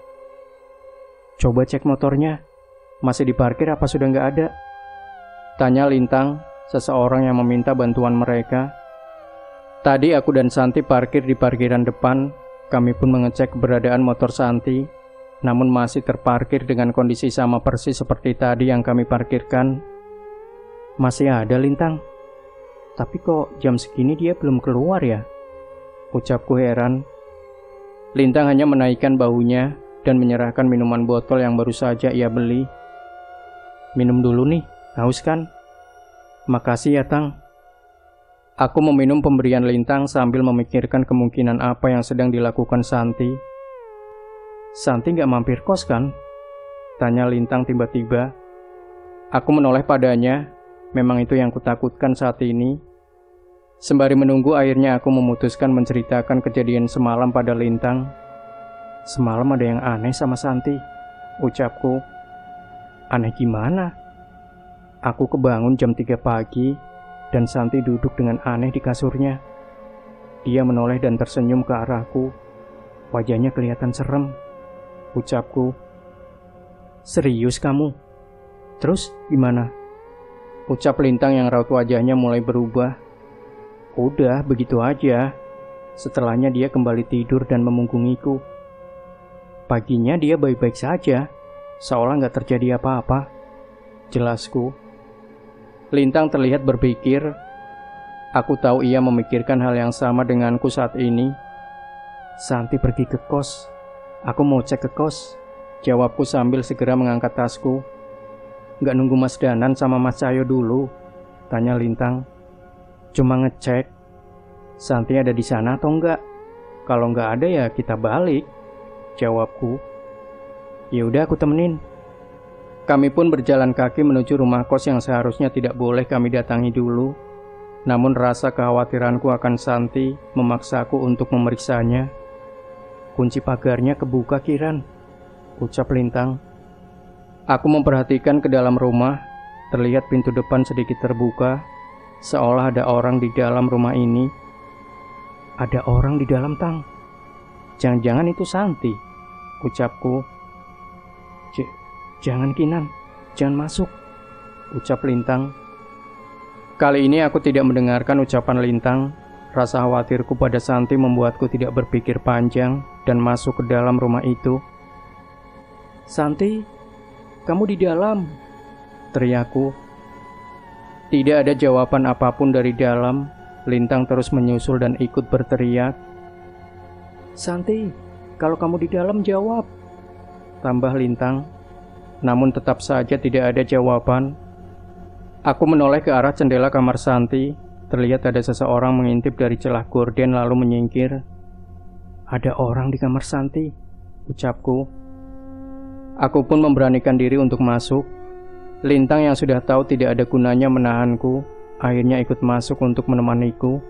Coba cek motornya, masih diparkir apa sudah nggak ada? Tanya Lintang, seseorang yang meminta bantuan mereka. Tadi aku dan Santi parkir di parkiran depan. Kami pun mengecek keberadaan motor Santi, namun masih terparkir dengan kondisi sama persis seperti tadi yang kami parkirkan. Masih ada Lintang. Tapi kok jam segini dia belum keluar ya? Ucapku heran. Lintang hanya menaikkan bahunya dan menyerahkan minuman botol yang baru saja ia beli. Minum dulu nih, haus kan? Makasih ya Tang. Aku meminum pemberian Lintang sambil memikirkan kemungkinan apa yang sedang dilakukan Santi. Santi gak mampir kos kan? Tanya Lintang tiba-tiba. Aku menoleh padanya. Memang itu yang kutakutkan saat ini. Sembari menunggu, akhirnya aku memutuskan menceritakan kejadian semalam pada Lintang. Semalam ada yang aneh sama Santi, ucapku. Aneh gimana? Aku kebangun jam tiga pagi dan Santi duduk dengan aneh di kasurnya. Dia menoleh dan tersenyum ke arahku. Wajahnya kelihatan serem, ucapku. Serius kamu? Terus gimana? Ucap Lintang yang raut wajahnya mulai berubah. Udah, begitu aja. Setelahnya dia kembali tidur dan memunggungiku. Paginya dia baik-baik saja, seolah gak terjadi apa-apa, jelasku. Lintang terlihat berpikir. Aku tahu ia memikirkan hal yang sama denganku saat ini. Santi pergi ke kos. Aku mau cek ke kos, jawabku sambil segera mengangkat tasku. Gak nunggu Mas Danan sama Mas Cahyo dulu? Tanya Lintang. Cuma ngecek. Santi ada di sana atau enggak? Kalau enggak ada ya kita balik, jawabku. Ya udah aku temenin. Kami pun berjalan kaki menuju rumah kos yang seharusnya tidak boleh kami datangi dulu. Namun rasa kekhawatiranku akan Santi memaksaku untuk memeriksanya. Kunci pagarnya kebuka Kiran, ucap Lintang. Aku memperhatikan ke dalam rumah. terlihat pintu depan sedikit terbuka, seolah ada orang di dalam rumah ini. Ada orang di dalam, Tang. Jangan-jangan itu Santi, ucapku. J- jangan Kinan, jangan masuk, ucap Lintang. Kali ini aku tidak mendengarkan ucapan Lintang. Rasa khawatirku pada Santi membuatku tidak berpikir panjang dan masuk ke dalam rumah itu. Santi, kamu di dalam, teriakku. Tidak ada jawaban apapun dari dalam. Lintang terus menyusul dan ikut berteriak. Santi, kalau kamu di dalam jawab, tambah Lintang. Namun tetap saja tidak ada jawaban. Aku menoleh ke arah jendela kamar Santi. Terlihat ada seseorang mengintip dari celah gorden lalu menyingkir. Ada orang di kamar Santi, ucapku. Aku pun memberanikan diri untuk masuk. Lintang yang sudah tahu tidak ada gunanya menahanku, akhirnya ikut masuk untuk menemaniku.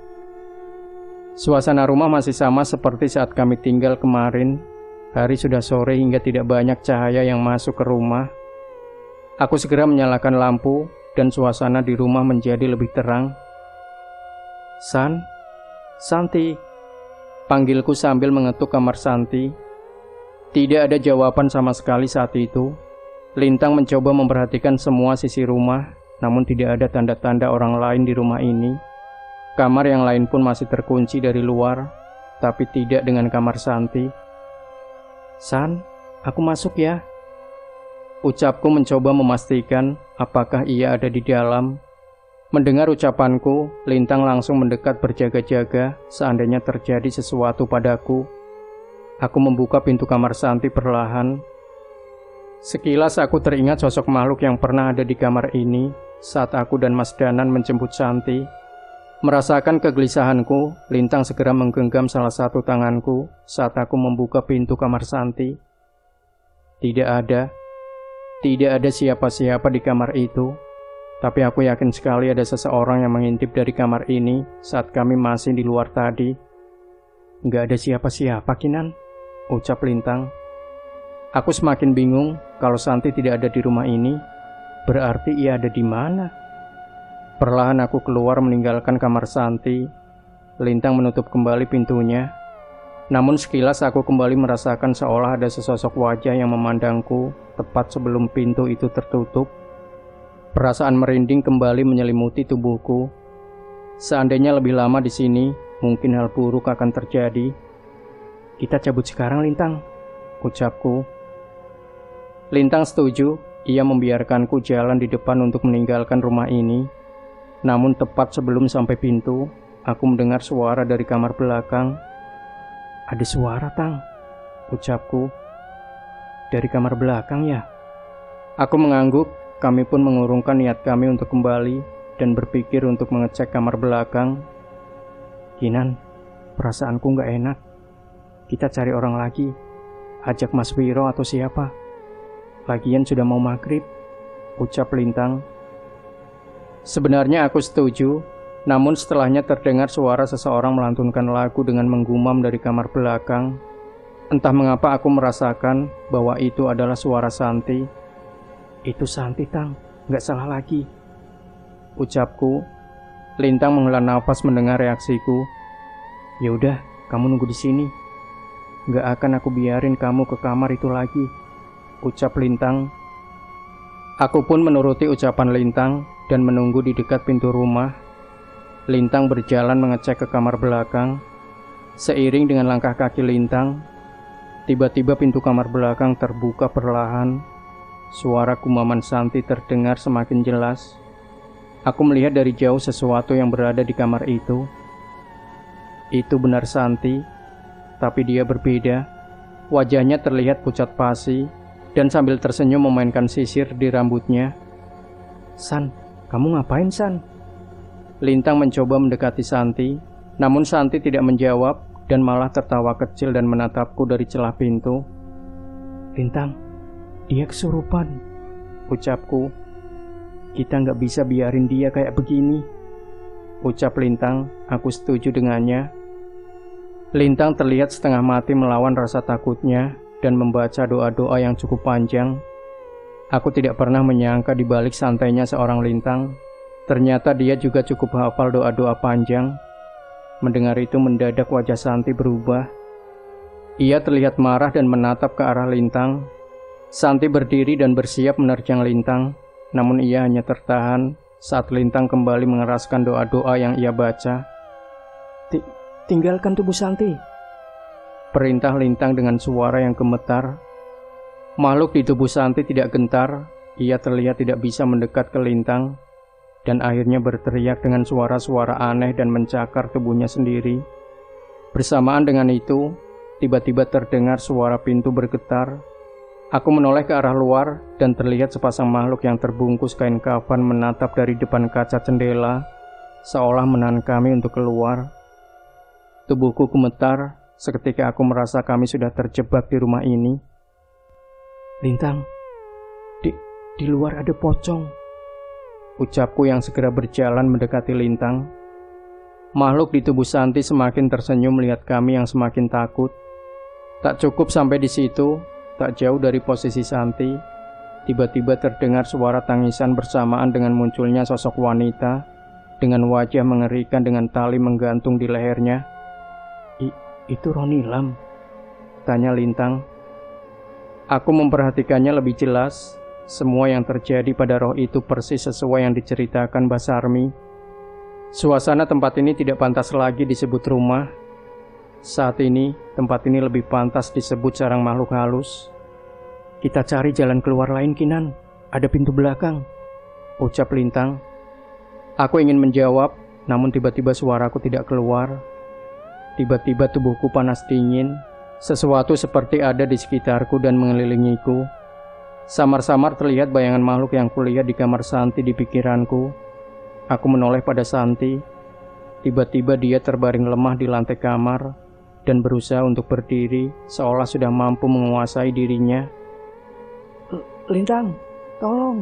Suasana rumah masih sama seperti saat kami tinggal kemarin. Hari sudah sore hingga tidak banyak cahaya yang masuk ke rumah. Aku segera menyalakan lampu dan suasana di rumah menjadi lebih terang. San, Santi, panggilku sambil mengetuk kamar Santi. Tidak ada jawaban sama sekali saat itu. Lintang mencoba memperhatikan semua sisi rumah, namun tidak ada tanda-tanda orang lain di rumah ini. Kamar yang lain pun masih terkunci dari luar, tapi tidak dengan kamar Santi. San, aku masuk ya, ucapku mencoba memastikan apakah ia ada di dalam. Mendengar ucapanku, Lintang langsung mendekat berjaga-jaga seandainya terjadi sesuatu padaku. Aku membuka pintu kamar Santi perlahan. Sekilas aku teringat sosok makhluk yang pernah ada di kamar ini saat aku dan Mas Danan menjemput Santi. Merasakan kegelisahanku, Lintang segera menggenggam salah satu tanganku saat aku membuka pintu kamar Santi. Tidak ada, tidak ada siapa-siapa di kamar itu. Tapi aku yakin sekali ada seseorang yang mengintip dari kamar ini saat kami masih di luar tadi. Nggak ada siapa-siapa, Kinan, ucap Lintang. Aku semakin bingung kalau Santi tidak ada di rumah ini. Berarti ia ada di mana? Perlahan aku keluar meninggalkan kamar Santi. Lintang menutup kembali pintunya. Namun sekilas aku kembali merasakan seolah ada sesosok wajah yang memandangku tepat sebelum pintu itu tertutup. Perasaan merinding kembali menyelimuti tubuhku. Seandainya lebih lama di sini, mungkin hal buruk akan terjadi. Kita cabut sekarang, Lintang, ucapku. Lintang setuju. Ia membiarkanku jalan di depan untuk meninggalkan rumah ini. Namun tepat sebelum sampai pintu, aku mendengar suara dari kamar belakang. Ada suara, Tang, ucapku. Dari kamar belakang ya? Aku mengangguk. Kami pun mengurungkan niat kami untuk kembali dan berpikir untuk mengecek kamar belakang. Kinan, perasaanku nggak enak. Kita cari orang lagi. Ajak Mas Wiro atau siapa. Lagian sudah mau maghrib, ucap Lintang. Sebenarnya aku setuju, namun setelahnya terdengar suara seseorang melantunkan lagu dengan menggumam dari kamar belakang. Entah mengapa aku merasakan bahwa itu adalah suara Santi. Itu Santi, Tang, nggak salah lagi, ucapku. Lintang menghela nafas mendengar reaksiku. Ya udah, kamu nunggu di sini. Nggak akan aku biarin kamu ke kamar itu lagi, ucap Lintang. Aku pun menuruti ucapan Lintang dan menunggu di dekat pintu rumah. Lintang berjalan mengecek ke kamar belakang. Seiring dengan langkah kaki Lintang, tiba-tiba pintu kamar belakang terbuka perlahan. Suara kumaman Santi terdengar semakin jelas. Aku melihat dari jauh sesuatu yang berada di kamar itu. Itu benar Santi, tapi dia berbeda. Wajahnya terlihat pucat pasi, dan sambil tersenyum memainkan sisir di rambutnya. San, kamu ngapain, San? Lintang mencoba mendekati Santi, namun Santi tidak menjawab dan malah tertawa kecil dan menatapku dari celah pintu. Lintang, dia kesurupan, ucapku. Kita nggak bisa biarin dia kayak begini, ucap Lintang. Aku setuju dengannya. Lintang terlihat setengah mati melawan rasa takutnya dan membaca doa-doa yang cukup panjang. Aku tidak pernah menyangka di balik santainya seorang Lintang, ternyata dia juga cukup hafal doa-doa panjang. Mendengar itu mendadak wajah Santi berubah. Ia terlihat marah dan menatap ke arah Lintang. Santi berdiri dan bersiap menerjang Lintang, namun ia hanya tertahan saat Lintang kembali mengeraskan doa-doa yang ia baca. "Tinggalkan tubuh Santi," perintah Lintang dengan suara yang gemetar. Makhluk di tubuh Santi tidak gentar, ia terlihat tidak bisa mendekat ke Lintang, dan akhirnya berteriak dengan suara-suara aneh dan mencakar tubuhnya sendiri. Bersamaan dengan itu, tiba-tiba terdengar suara pintu bergetar. Aku menoleh ke arah luar dan terlihat sepasang makhluk yang terbungkus kain kafan menatap dari depan kaca jendela, seolah menahan kami untuk keluar. Tubuhku gemetar, seketika aku merasa kami sudah terjebak di rumah ini. "Lintang, di, di luar ada pocong," ucapku yang segera berjalan mendekati Lintang. Makhluk di tubuh Santi semakin tersenyum melihat kami yang semakin takut. Tak cukup sampai di situ, tak jauh dari posisi Santi, tiba-tiba terdengar suara tangisan bersamaan dengan munculnya sosok wanita dengan wajah mengerikan dengan tali menggantung di lehernya. I, "Itu Ronilam?" tanya Lintang. Aku memperhatikannya lebih jelas. Semua yang terjadi pada roh itu persis sesuai yang diceritakan Mbah Sarmi. Suasana tempat ini tidak pantas lagi disebut rumah. Saat ini, tempat ini lebih pantas disebut sarang makhluk halus. "Kita cari jalan keluar lain, Kinan. Ada pintu belakang," ucap Lintang. Aku ingin menjawab, namun tiba-tiba suaraku tidak keluar. Tiba-tiba tubuhku panas dingin. Sesuatu seperti ada di sekitarku dan mengelilingiku. Samar-samar terlihat bayangan makhluk yang kulihat di kamar Santi di pikiranku. Aku menoleh pada Santi. Tiba-tiba dia terbaring lemah di lantai kamar dan berusaha untuk berdiri seolah sudah mampu menguasai dirinya. "Lintang, tolong!"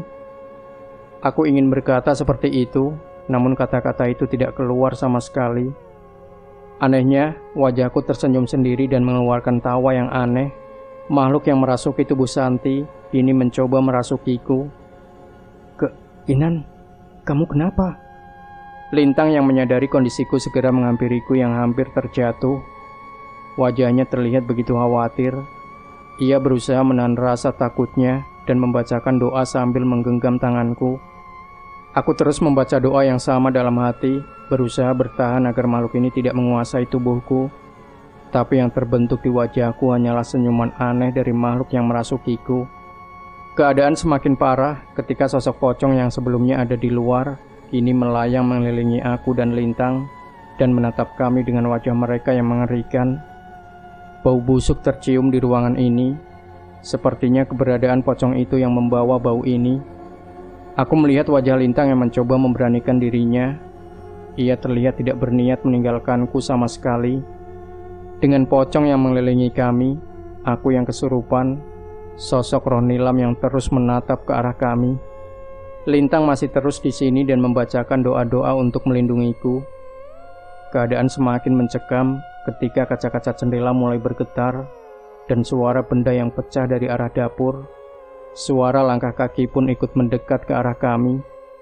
Aku ingin berkata seperti itu, namun kata-kata itu tidak keluar sama sekali. Anehnya, wajahku tersenyum sendiri dan mengeluarkan tawa yang aneh. Makhluk yang merasuki tubuh Santi kini mencoba merasukiku. "Ke, Kinan, kamu kenapa?" Lintang yang menyadari kondisiku segera menghampiriku yang hampir terjatuh. Wajahnya terlihat begitu khawatir. Ia berusaha menahan rasa takutnya dan membacakan doa sambil menggenggam tanganku. Aku terus membaca doa yang sama dalam hati, berusaha bertahan agar makhluk ini tidak menguasai tubuhku. Tapi yang terbentuk di wajahku hanyalah senyuman aneh dari makhluk yang merasukiku. Keadaan semakin parah ketika sosok pocong yang sebelumnya ada di luar kini melayang mengelilingi aku dan Lintang dan menatap kami dengan wajah mereka yang mengerikan. Bau busuk tercium di ruangan ini. Sepertinya keberadaan pocong itu yang membawa bau ini. Aku melihat wajah Lintang yang mencoba memberanikan dirinya. Ia terlihat tidak berniat meninggalkanku sama sekali. Dengan pocong yang mengelilingi kami, aku yang kesurupan, sosok Ronilam yang terus menatap ke arah kami. Lintang masih terus di sini dan membacakan doa-doa untuk melindungiku. Keadaan semakin mencekam ketika kaca-kaca jendela mulai bergetar dan suara benda yang pecah dari arah dapur. Suara langkah kaki pun ikut mendekat ke arah kami.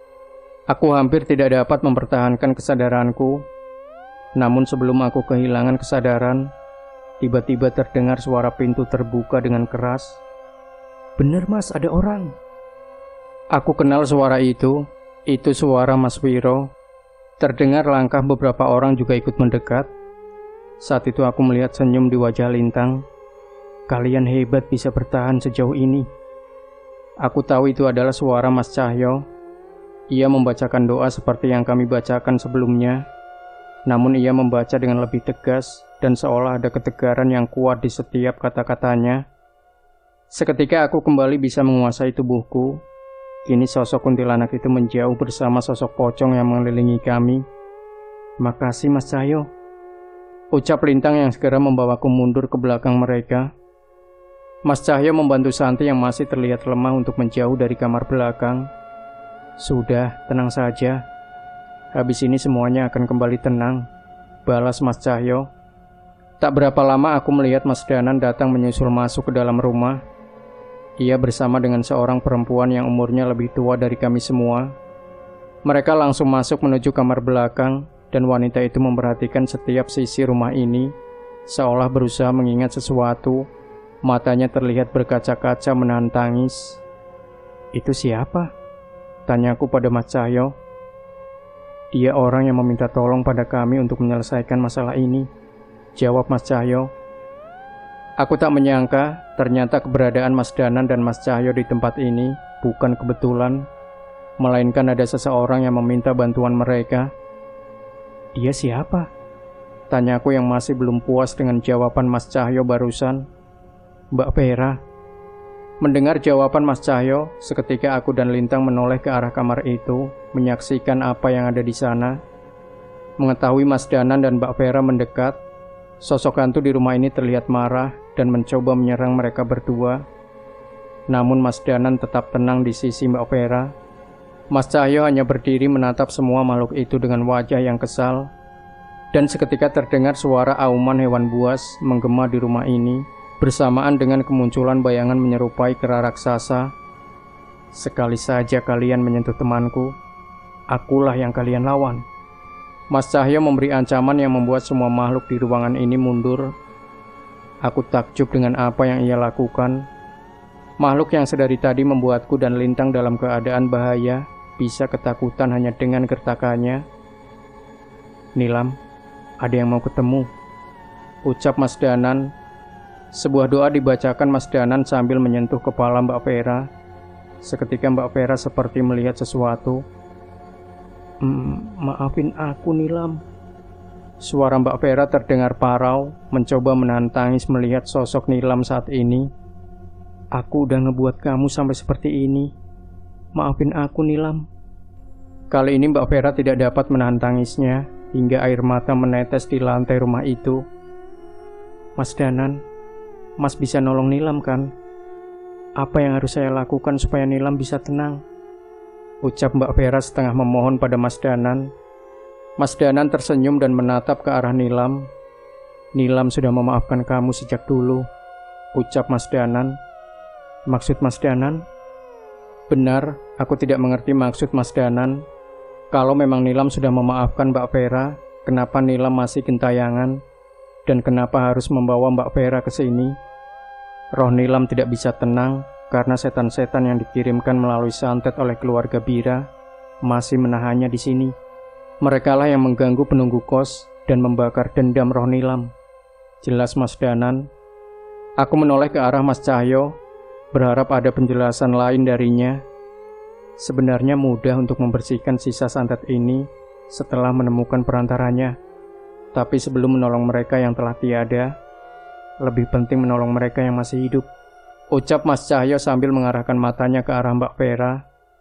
Aku hampir tidak dapat mempertahankan kesadaranku. Namun sebelum aku kehilangan kesadaran, tiba-tiba terdengar suara pintu terbuka dengan keras. "Bener Mas, ada orang." Aku kenal suara itu. Itu suara Mas Wiro. Terdengar langkah beberapa orang juga ikut mendekat. Saat itu aku melihat senyum di wajah Lintang. "Kalian hebat bisa bertahan sejauh ini." Aku tahu itu adalah suara Mas Cahyo. Ia membacakan doa seperti yang kami bacakan sebelumnya. Namun ia membaca dengan lebih tegas dan seolah ada ketegaran yang kuat di setiap kata-katanya. Seketika aku kembali bisa menguasai tubuhku. Kini sosok kuntilanak itu menjauh bersama sosok pocong yang mengelilingi kami. "Makasih Mas Cahyo," ucap Lintang yang segera membawaku mundur ke belakang mereka. Mas Cahyo membantu Santi yang masih terlihat lemah untuk menjauh dari kamar belakang. "Sudah, tenang saja. Habis ini semuanya akan kembali tenang," balas Mas Cahyo. Tak berapa lama aku melihat Mas Danan datang menyusul masuk ke dalam rumah. Ia bersama dengan seorang perempuan yang umurnya lebih tua dari kami semua. Mereka langsung masuk menuju kamar belakang, dan wanita itu memperhatikan setiap sisi rumah ini, seolah berusaha mengingat sesuatu. Matanya terlihat berkaca-kaca menahan tangis. "Itu siapa?" tanyaku pada Mas Cahyo. "Dia orang yang meminta tolong pada kami untuk menyelesaikan masalah ini," jawab Mas Cahyo. Aku tak menyangka ternyata keberadaan Mas Danan dan Mas Cahyo di tempat ini bukan kebetulan, melainkan ada seseorang yang meminta bantuan mereka. "Dia siapa?" tanyaku yang masih belum puas dengan jawaban Mas Cahyo barusan. "Mbak Vera." Mendengar jawaban Mas Cahyo, seketika aku dan Lintang menoleh ke arah kamar itu, menyaksikan apa yang ada di sana. Mengetahui Mas Danan dan Mbak Vera mendekat, sosok hantu di rumah ini terlihat marah dan mencoba menyerang mereka berdua. Namun Mas Danan tetap tenang di sisi Mbak Vera. Mas Cahyo hanya berdiri menatap semua makhluk itu dengan wajah yang kesal. Dan seketika terdengar suara auman hewan buas menggema di rumah ini, bersamaan dengan kemunculan bayangan menyerupai kera raksasa. "Sekali saja kalian menyentuh temanku, akulah yang kalian lawan." Mas Cahyo memberi ancaman yang membuat semua makhluk di ruangan ini mundur. Aku takjub dengan apa yang ia lakukan. Makhluk yang sedari tadi membuatku dan Lintang dalam keadaan bahaya bisa ketakutan hanya dengan gertakannya. "Nilam, ada yang mau ketemu," ucap Mas Danan. Sebuah doa dibacakan Mas Danan sambil menyentuh kepala Mbak Vera. Seketika Mbak Vera seperti melihat sesuatu. "Hmm, maafin aku, Nilam." Suara Mbak Vera terdengar parau, mencoba menahan tangis melihat sosok Nilam saat ini. "Aku udah ngebuat kamu sampai seperti ini. Maafin aku, Nilam." Kali ini Mbak Vera tidak dapat menahan tangisnya, hingga air mata menetes di lantai rumah itu. "Mas Danan, Mas bisa nolong Nilam kan? Apa yang harus saya lakukan supaya Nilam bisa tenang?" ucap Mbak Vera setengah memohon pada Mas Danan. Mas Danan tersenyum dan menatap ke arah Nilam. "Nilam sudah memaafkan kamu sejak dulu," ucap Mas Danan. "Maksud Mas Danan?" "Benar, aku tidak mengerti maksud Mas Danan. Kalau memang Nilam sudah memaafkan Mbak Vera, kenapa Nilam masih gentayangan? Dan kenapa harus membawa Mbak Vera ke sini? Roh Nilam tidak bisa tenang karena setan-setan yang dikirimkan melalui santet oleh keluarga Bira masih menahannya di sini. Merekalah yang mengganggu penunggu kos dan membakar dendam roh Nilam," jelas Mas Danan. Aku menoleh ke arah Mas Cahyo, berharap ada penjelasan lain darinya. Sebenarnya mudah untuk membersihkan sisa santet ini setelah menemukan perantaranya. Tapi sebelum menolong mereka yang telah tiada, lebih penting menolong mereka yang masih hidup, ucap Mas Cahyo sambil mengarahkan matanya ke arah Mbak Vera.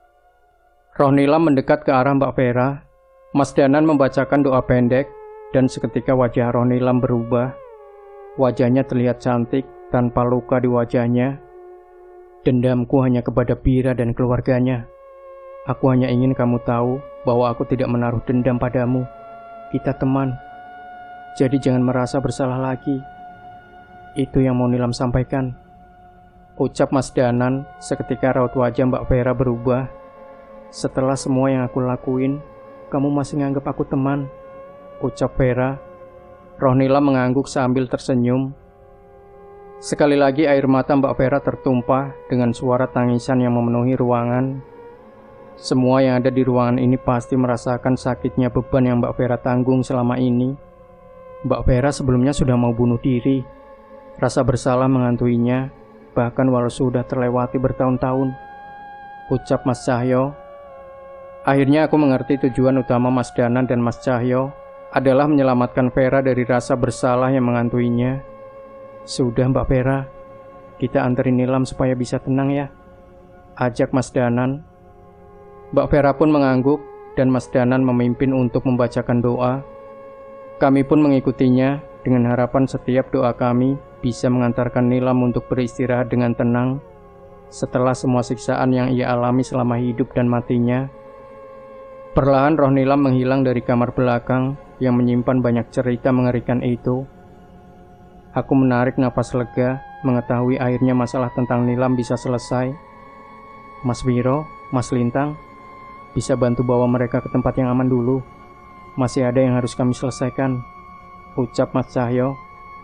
Roh Nilam mendekat ke arah Mbak Vera. Mas Danan membacakan doa pendek, dan seketika wajah roh Nilam berubah. Wajahnya terlihat cantik tanpa luka di wajahnya. "Dendamku hanya kepada Bira dan keluarganya. Aku hanya ingin kamu tahu bahwa aku tidak menaruh dendam padamu. Kita teman. Jadi jangan merasa bersalah lagi." Itu yang mau Nilam sampaikan, ucap Mas Danan. Seketika raut wajah Mbak Vera berubah. "Setelah semua yang aku lakuin, kamu masih nganggap aku teman," ucap Vera. Roh Nilam mengangguk sambil tersenyum. Sekali lagi air mata Mbak Vera tertumpah dengan suara tangisan yang memenuhi ruangan. Semua yang ada di ruangan ini pasti merasakan sakitnya beban yang Mbak Vera tanggung selama ini. Mbak Vera sebelumnya sudah mau bunuh diri. Rasa bersalah mengantuinya, bahkan walau sudah terlewati bertahun-tahun, ucap Mas Cahyo. Akhirnya aku mengerti tujuan utama Mas Danan dan Mas Cahyo adalah menyelamatkan Vera dari rasa bersalah yang mengantuinya. "Sudah Mbak Vera, kita anterin Nilam supaya bisa tenang ya," ajak Mas Danan. Mbak Vera pun mengangguk dan Mas Danan memimpin untuk membacakan doa. Kami pun mengikutinya dengan harapan setiap doa kami bisa mengantarkan Nilam untuk beristirahat dengan tenang setelah semua siksaan yang ia alami selama hidup dan matinya. Perlahan roh Nilam menghilang dari kamar belakang yang menyimpan banyak cerita mengerikan itu. Aku menarik napas lega, mengetahui akhirnya masalah tentang Nilam bisa selesai. Mas Wiro, Mas Lintang, bisa bantu bawa mereka ke tempat yang aman dulu. Masih ada yang harus kami selesaikan, ucap Mas Cahyo.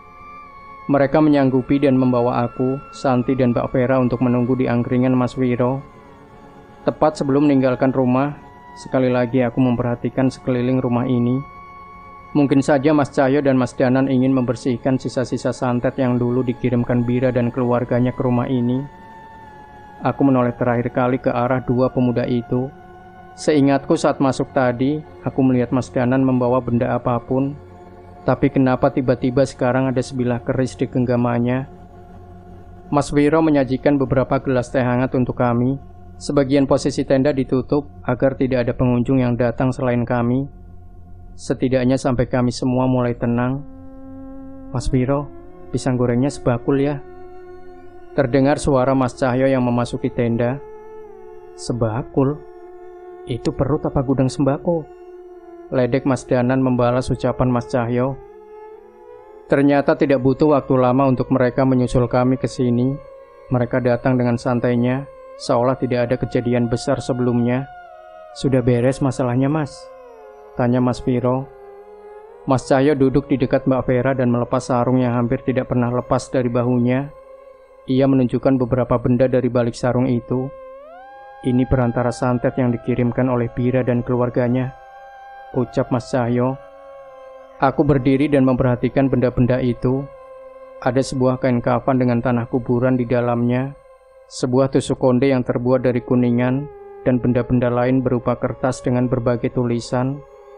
Mereka menyanggupi dan membawa aku, Santi dan Mbak Vera untuk menunggu di angkringan Mas Wiro. Tepat sebelum meninggalkan rumah, sekali lagi aku memperhatikan sekeliling rumah ini. Mungkin saja Mas Cahyo dan Mas Danan ingin membersihkan sisa-sisa santet yang dulu dikirimkan Bira dan keluarganya ke rumah ini. Aku menoleh terakhir kali ke arah dua pemuda itu. Seingatku saat masuk tadi, aku melihat Mas Danan membawa benda apapun. Tapi kenapa tiba-tiba sekarang ada sebilah keris di genggamannya? Mas Wiro menyajikan beberapa gelas teh hangat untuk kami. Sebagian posisi tenda ditutup agar tidak ada pengunjung yang datang selain kami. Setidaknya sampai kami semua mulai tenang. Mas Wiro, pisang gorengnya sebakul ya. Terdengar suara Mas Cahyo yang memasuki tenda. Sebakul? Itu perut apa gudang sembako? Ledek Mas Danan membalas ucapan Mas Cahyo. Ternyata tidak butuh waktu lama untuk mereka menyusul kami ke sini. Mereka datang dengan santainya, seolah tidak ada kejadian besar sebelumnya. Sudah beres masalahnya, Mas? Tanya Mas Wiro. Mas Cahyo duduk di dekat Mbak Vera dan melepas sarung yang hampir tidak pernah lepas dari bahunya. Ia menunjukkan beberapa benda dari balik sarung itu. Ini perantara santet yang dikirimkan oleh Bira dan keluarganya, ucap Mas Cahyo. Aku berdiri dan memperhatikan benda-benda itu. Ada sebuah kain kafan dengan tanah kuburan di dalamnya, sebuah tusuk konde yang terbuat dari kuningan, dan benda-benda lain berupa kertas dengan berbagai tulisan.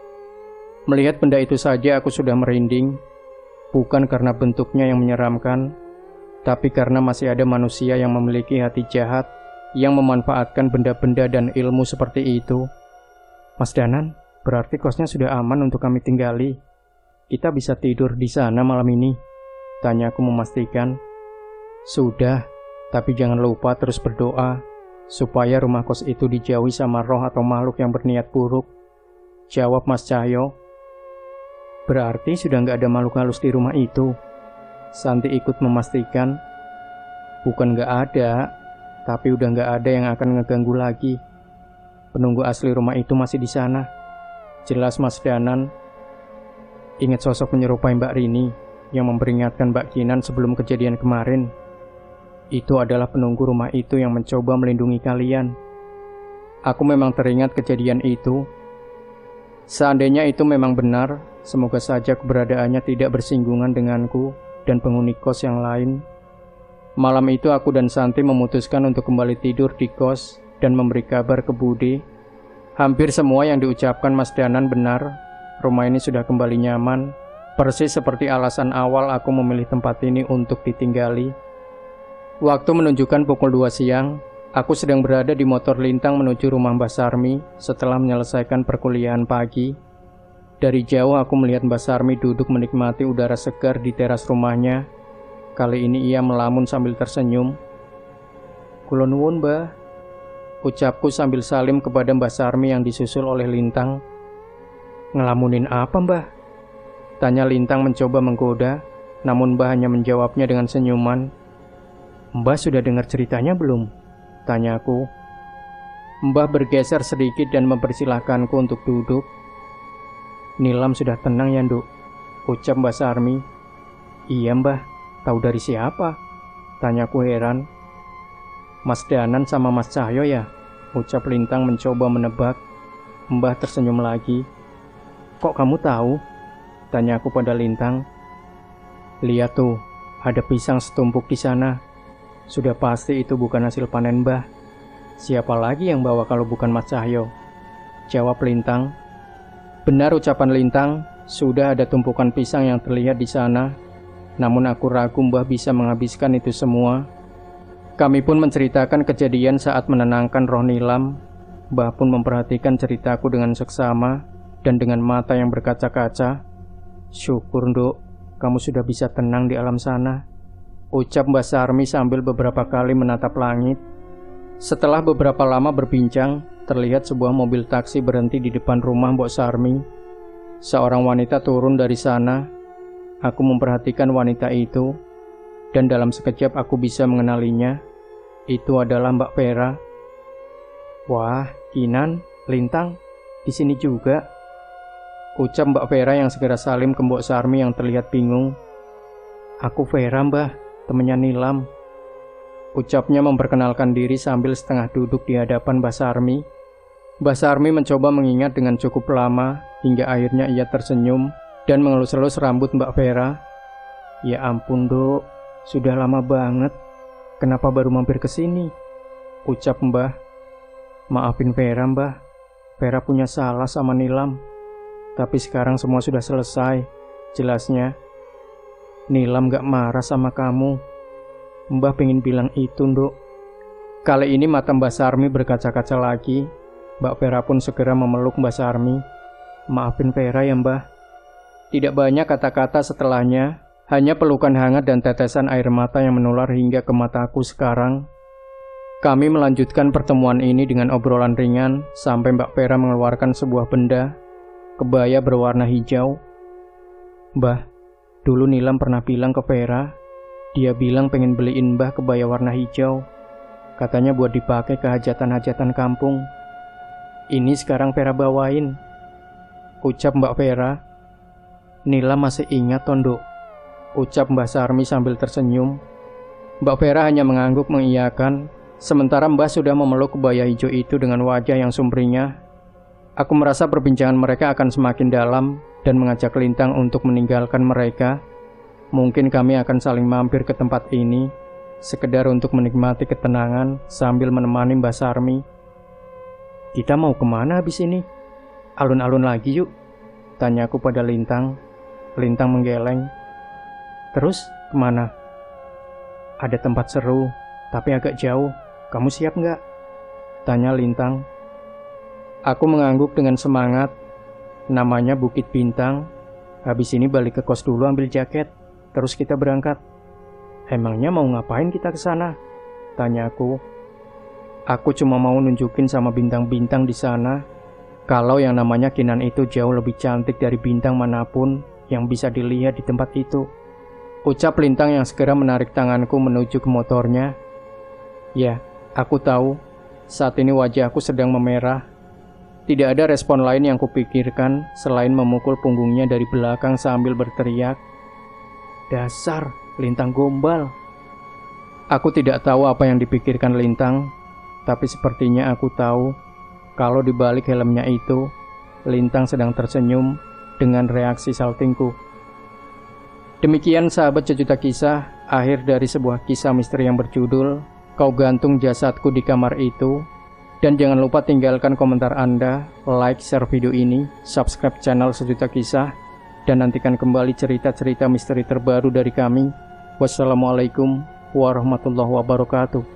Melihat benda itu saja aku sudah merinding, bukan karena bentuknya yang menyeramkan, tapi karena masih ada manusia yang memiliki hati jahat yang memanfaatkan benda-benda dan ilmu seperti itu. Mas Danan, berarti kosnya sudah aman untuk kami tinggali. Kita bisa tidur di sana malam ini, tanya aku memastikan. Sudah, tapi jangan lupa terus berdoa supaya rumah kos itu dijauhi sama roh atau makhluk yang berniat buruk, jawab Mas Cahyo. Berarti sudah nggak ada makhluk halus di rumah itu, Santi ikut memastikan. Bukan nggak ada, tapi udah nggak ada yang akan ngeganggu lagi. Penunggu asli rumah itu masih di sana, jelas Mas Danan. Ingat sosok menyerupai Mbak Rini yang memperingatkan Mbak Kinan sebelum kejadian kemarin. Itu adalah penunggu rumah itu yang mencoba melindungi kalian. Aku memang teringat kejadian itu. Seandainya itu memang benar, semoga saja keberadaannya tidak bersinggungan denganku dan penghuni kos yang lain. Malam itu aku dan Santi memutuskan untuk kembali tidur di kos dan memberi kabar ke Budi. Hampir semua yang diucapkan Mas Danan benar. Rumah ini sudah kembali nyaman, persis seperti alasan awal aku memilih tempat ini untuk ditinggali. Waktu menunjukkan pukul dua siang, aku sedang berada di motor Lintang menuju rumah Mbak Sarmi setelah menyelesaikan perkuliahan pagi. Dari jauh aku melihat Mbak Sarmi duduk menikmati udara segar di teras rumahnya. Kali ini ia melamun sambil tersenyum. Kula nuwun, Mbah, ucapku sambil salim kepada Mbak Sarmi yang disusul oleh Lintang. Ngelamunin apa, Mbah? Tanya Lintang mencoba menggoda, namun Mbah hanya menjawabnya dengan senyuman. Mbah sudah dengar ceritanya belum? Tanyaku. Mbah bergeser sedikit dan mempersilahkanku untuk duduk. Nilam sudah tenang ya, Nduk, ucap Mbak Sarmi. Iya, Mbah, tahu dari siapa? Tanyaku heran. Mas Danan sama Mas Cahyo ya? Ucap Lintang mencoba menebak. Mbah tersenyum lagi. Kok kamu tahu? Tanyaku pada Lintang. Lihat tuh, ada pisang setumpuk di sana. Sudah pasti itu bukan hasil panen Mbah. Siapa lagi yang bawa kalau bukan Mas Cahyo? Jawab Lintang. Benar ucapan Lintang, sudah ada tumpukan pisang yang terlihat di sana. Namun aku ragu Mbah bisa menghabiskan itu semua. Kami pun menceritakan kejadian saat menenangkan roh Nilam. Mbah pun memperhatikan ceritaku dengan seksama dan dengan mata yang berkaca-kaca. Syukur, Nduk, kamu sudah bisa tenang di alam sana, ucap Mbak Sarmi sambil beberapa kali menatap langit. Setelah beberapa lama berbincang, terlihat sebuah mobil taksi berhenti di depan rumah Mbok Sarmi. Seorang wanita turun dari sana. Aku memperhatikan wanita itu, dan dalam sekejap aku bisa mengenalinya. Itu adalah Mbak Vera. Wah, Kinan, Lintang, di sini juga. Ucap Mbak Vera yang segera salim ke Mbok Sarmi yang terlihat bingung. Aku Vera, Mbah, temannya Nilam. Ucapnya memperkenalkan diri sambil setengah duduk di hadapan Mbak Sarmi. Mbak Sarmi mencoba mengingat dengan cukup lama, hingga akhirnya ia tersenyum dan mengelus-elus rambut Mbak Vera. Ya ampun, Dok, sudah lama banget. Kenapa baru mampir ke sini? Ucap Mbah. Maafin Vera, Mbah. Vera punya salah sama Nilam. Tapi sekarang semua sudah selesai. Jelasnya, Nilam gak marah sama kamu. Mbah pengen bilang itu, Dok. Kali ini mata Mbak Sarmi berkaca-kaca lagi. Mbak Vera pun segera memeluk Mbak Sarmi. Maafin Vera ya, Mbah. Tidak banyak kata-kata setelahnya, hanya pelukan hangat dan tetesan air mata yang menular hingga ke mataku sekarang. Kami melanjutkan pertemuan ini dengan obrolan ringan sampai Mbak Vera mengeluarkan sebuah benda, kebaya berwarna hijau. Mbah, dulu Nilam pernah bilang ke Vera, dia bilang pengen beliin Mbah kebaya warna hijau. Katanya buat dipakai ke hajatan-hajatan kampung. Ini sekarang Vera bawain. Ucap Mbak Vera. Nilam masih ingat, Tondo. Ucap Mbak Sarmi sambil tersenyum. Mbak Vera hanya mengangguk mengiyakan, sementara Mbah sudah memeluk kebaya hijau itu dengan wajah yang sumringah. Aku merasa perbincangan mereka akan semakin dalam dan mengajak Lintang untuk meninggalkan mereka. Mungkin kami akan saling mampir ke tempat ini, sekedar untuk menikmati ketenangan sambil menemani Mbak Sarmi. Kita mau kemana habis ini? Alun-alun lagi yuk, tanyaku pada Lintang. Lintang menggeleng. Terus kemana? Ada tempat seru, tapi agak jauh. Kamu siap nggak? Tanya Lintang. Aku mengangguk dengan semangat. Namanya Bukit Bintang. Habis ini balik ke kos dulu ambil jaket, terus kita berangkat. Emangnya mau ngapain kita ke sana? Tanyaku. Aku cuma mau nunjukin sama bintang-bintang di sana kalau yang namanya Kinan itu jauh lebih cantik dari bintang manapun yang bisa dilihat di tempat itu. Ucap Lintang yang segera menarik tanganku menuju ke motornya. Ya, aku tahu, saat ini wajahku sedang memerah. Tidak ada respon lain yang kupikirkan selain memukul punggungnya dari belakang sambil berteriak. Dasar, Lintang gombal. Aku tidak tahu apa yang dipikirkan Lintang, tapi sepertinya aku tahu kalau di balik helmnya itu, Lintang sedang tersenyum dengan reaksi saltingku. Demikian sahabat sejuta kisah, akhir dari sebuah kisah misteri yang berjudul Kau Gantung Jasadku di Kamar Itu. Dan jangan lupa tinggalkan komentar Anda, like, share video ini, subscribe channel Sejuta Kisah, dan nantikan kembali cerita-cerita misteri terbaru dari kami. Wassalamualaikum warahmatullahi wabarakatuh.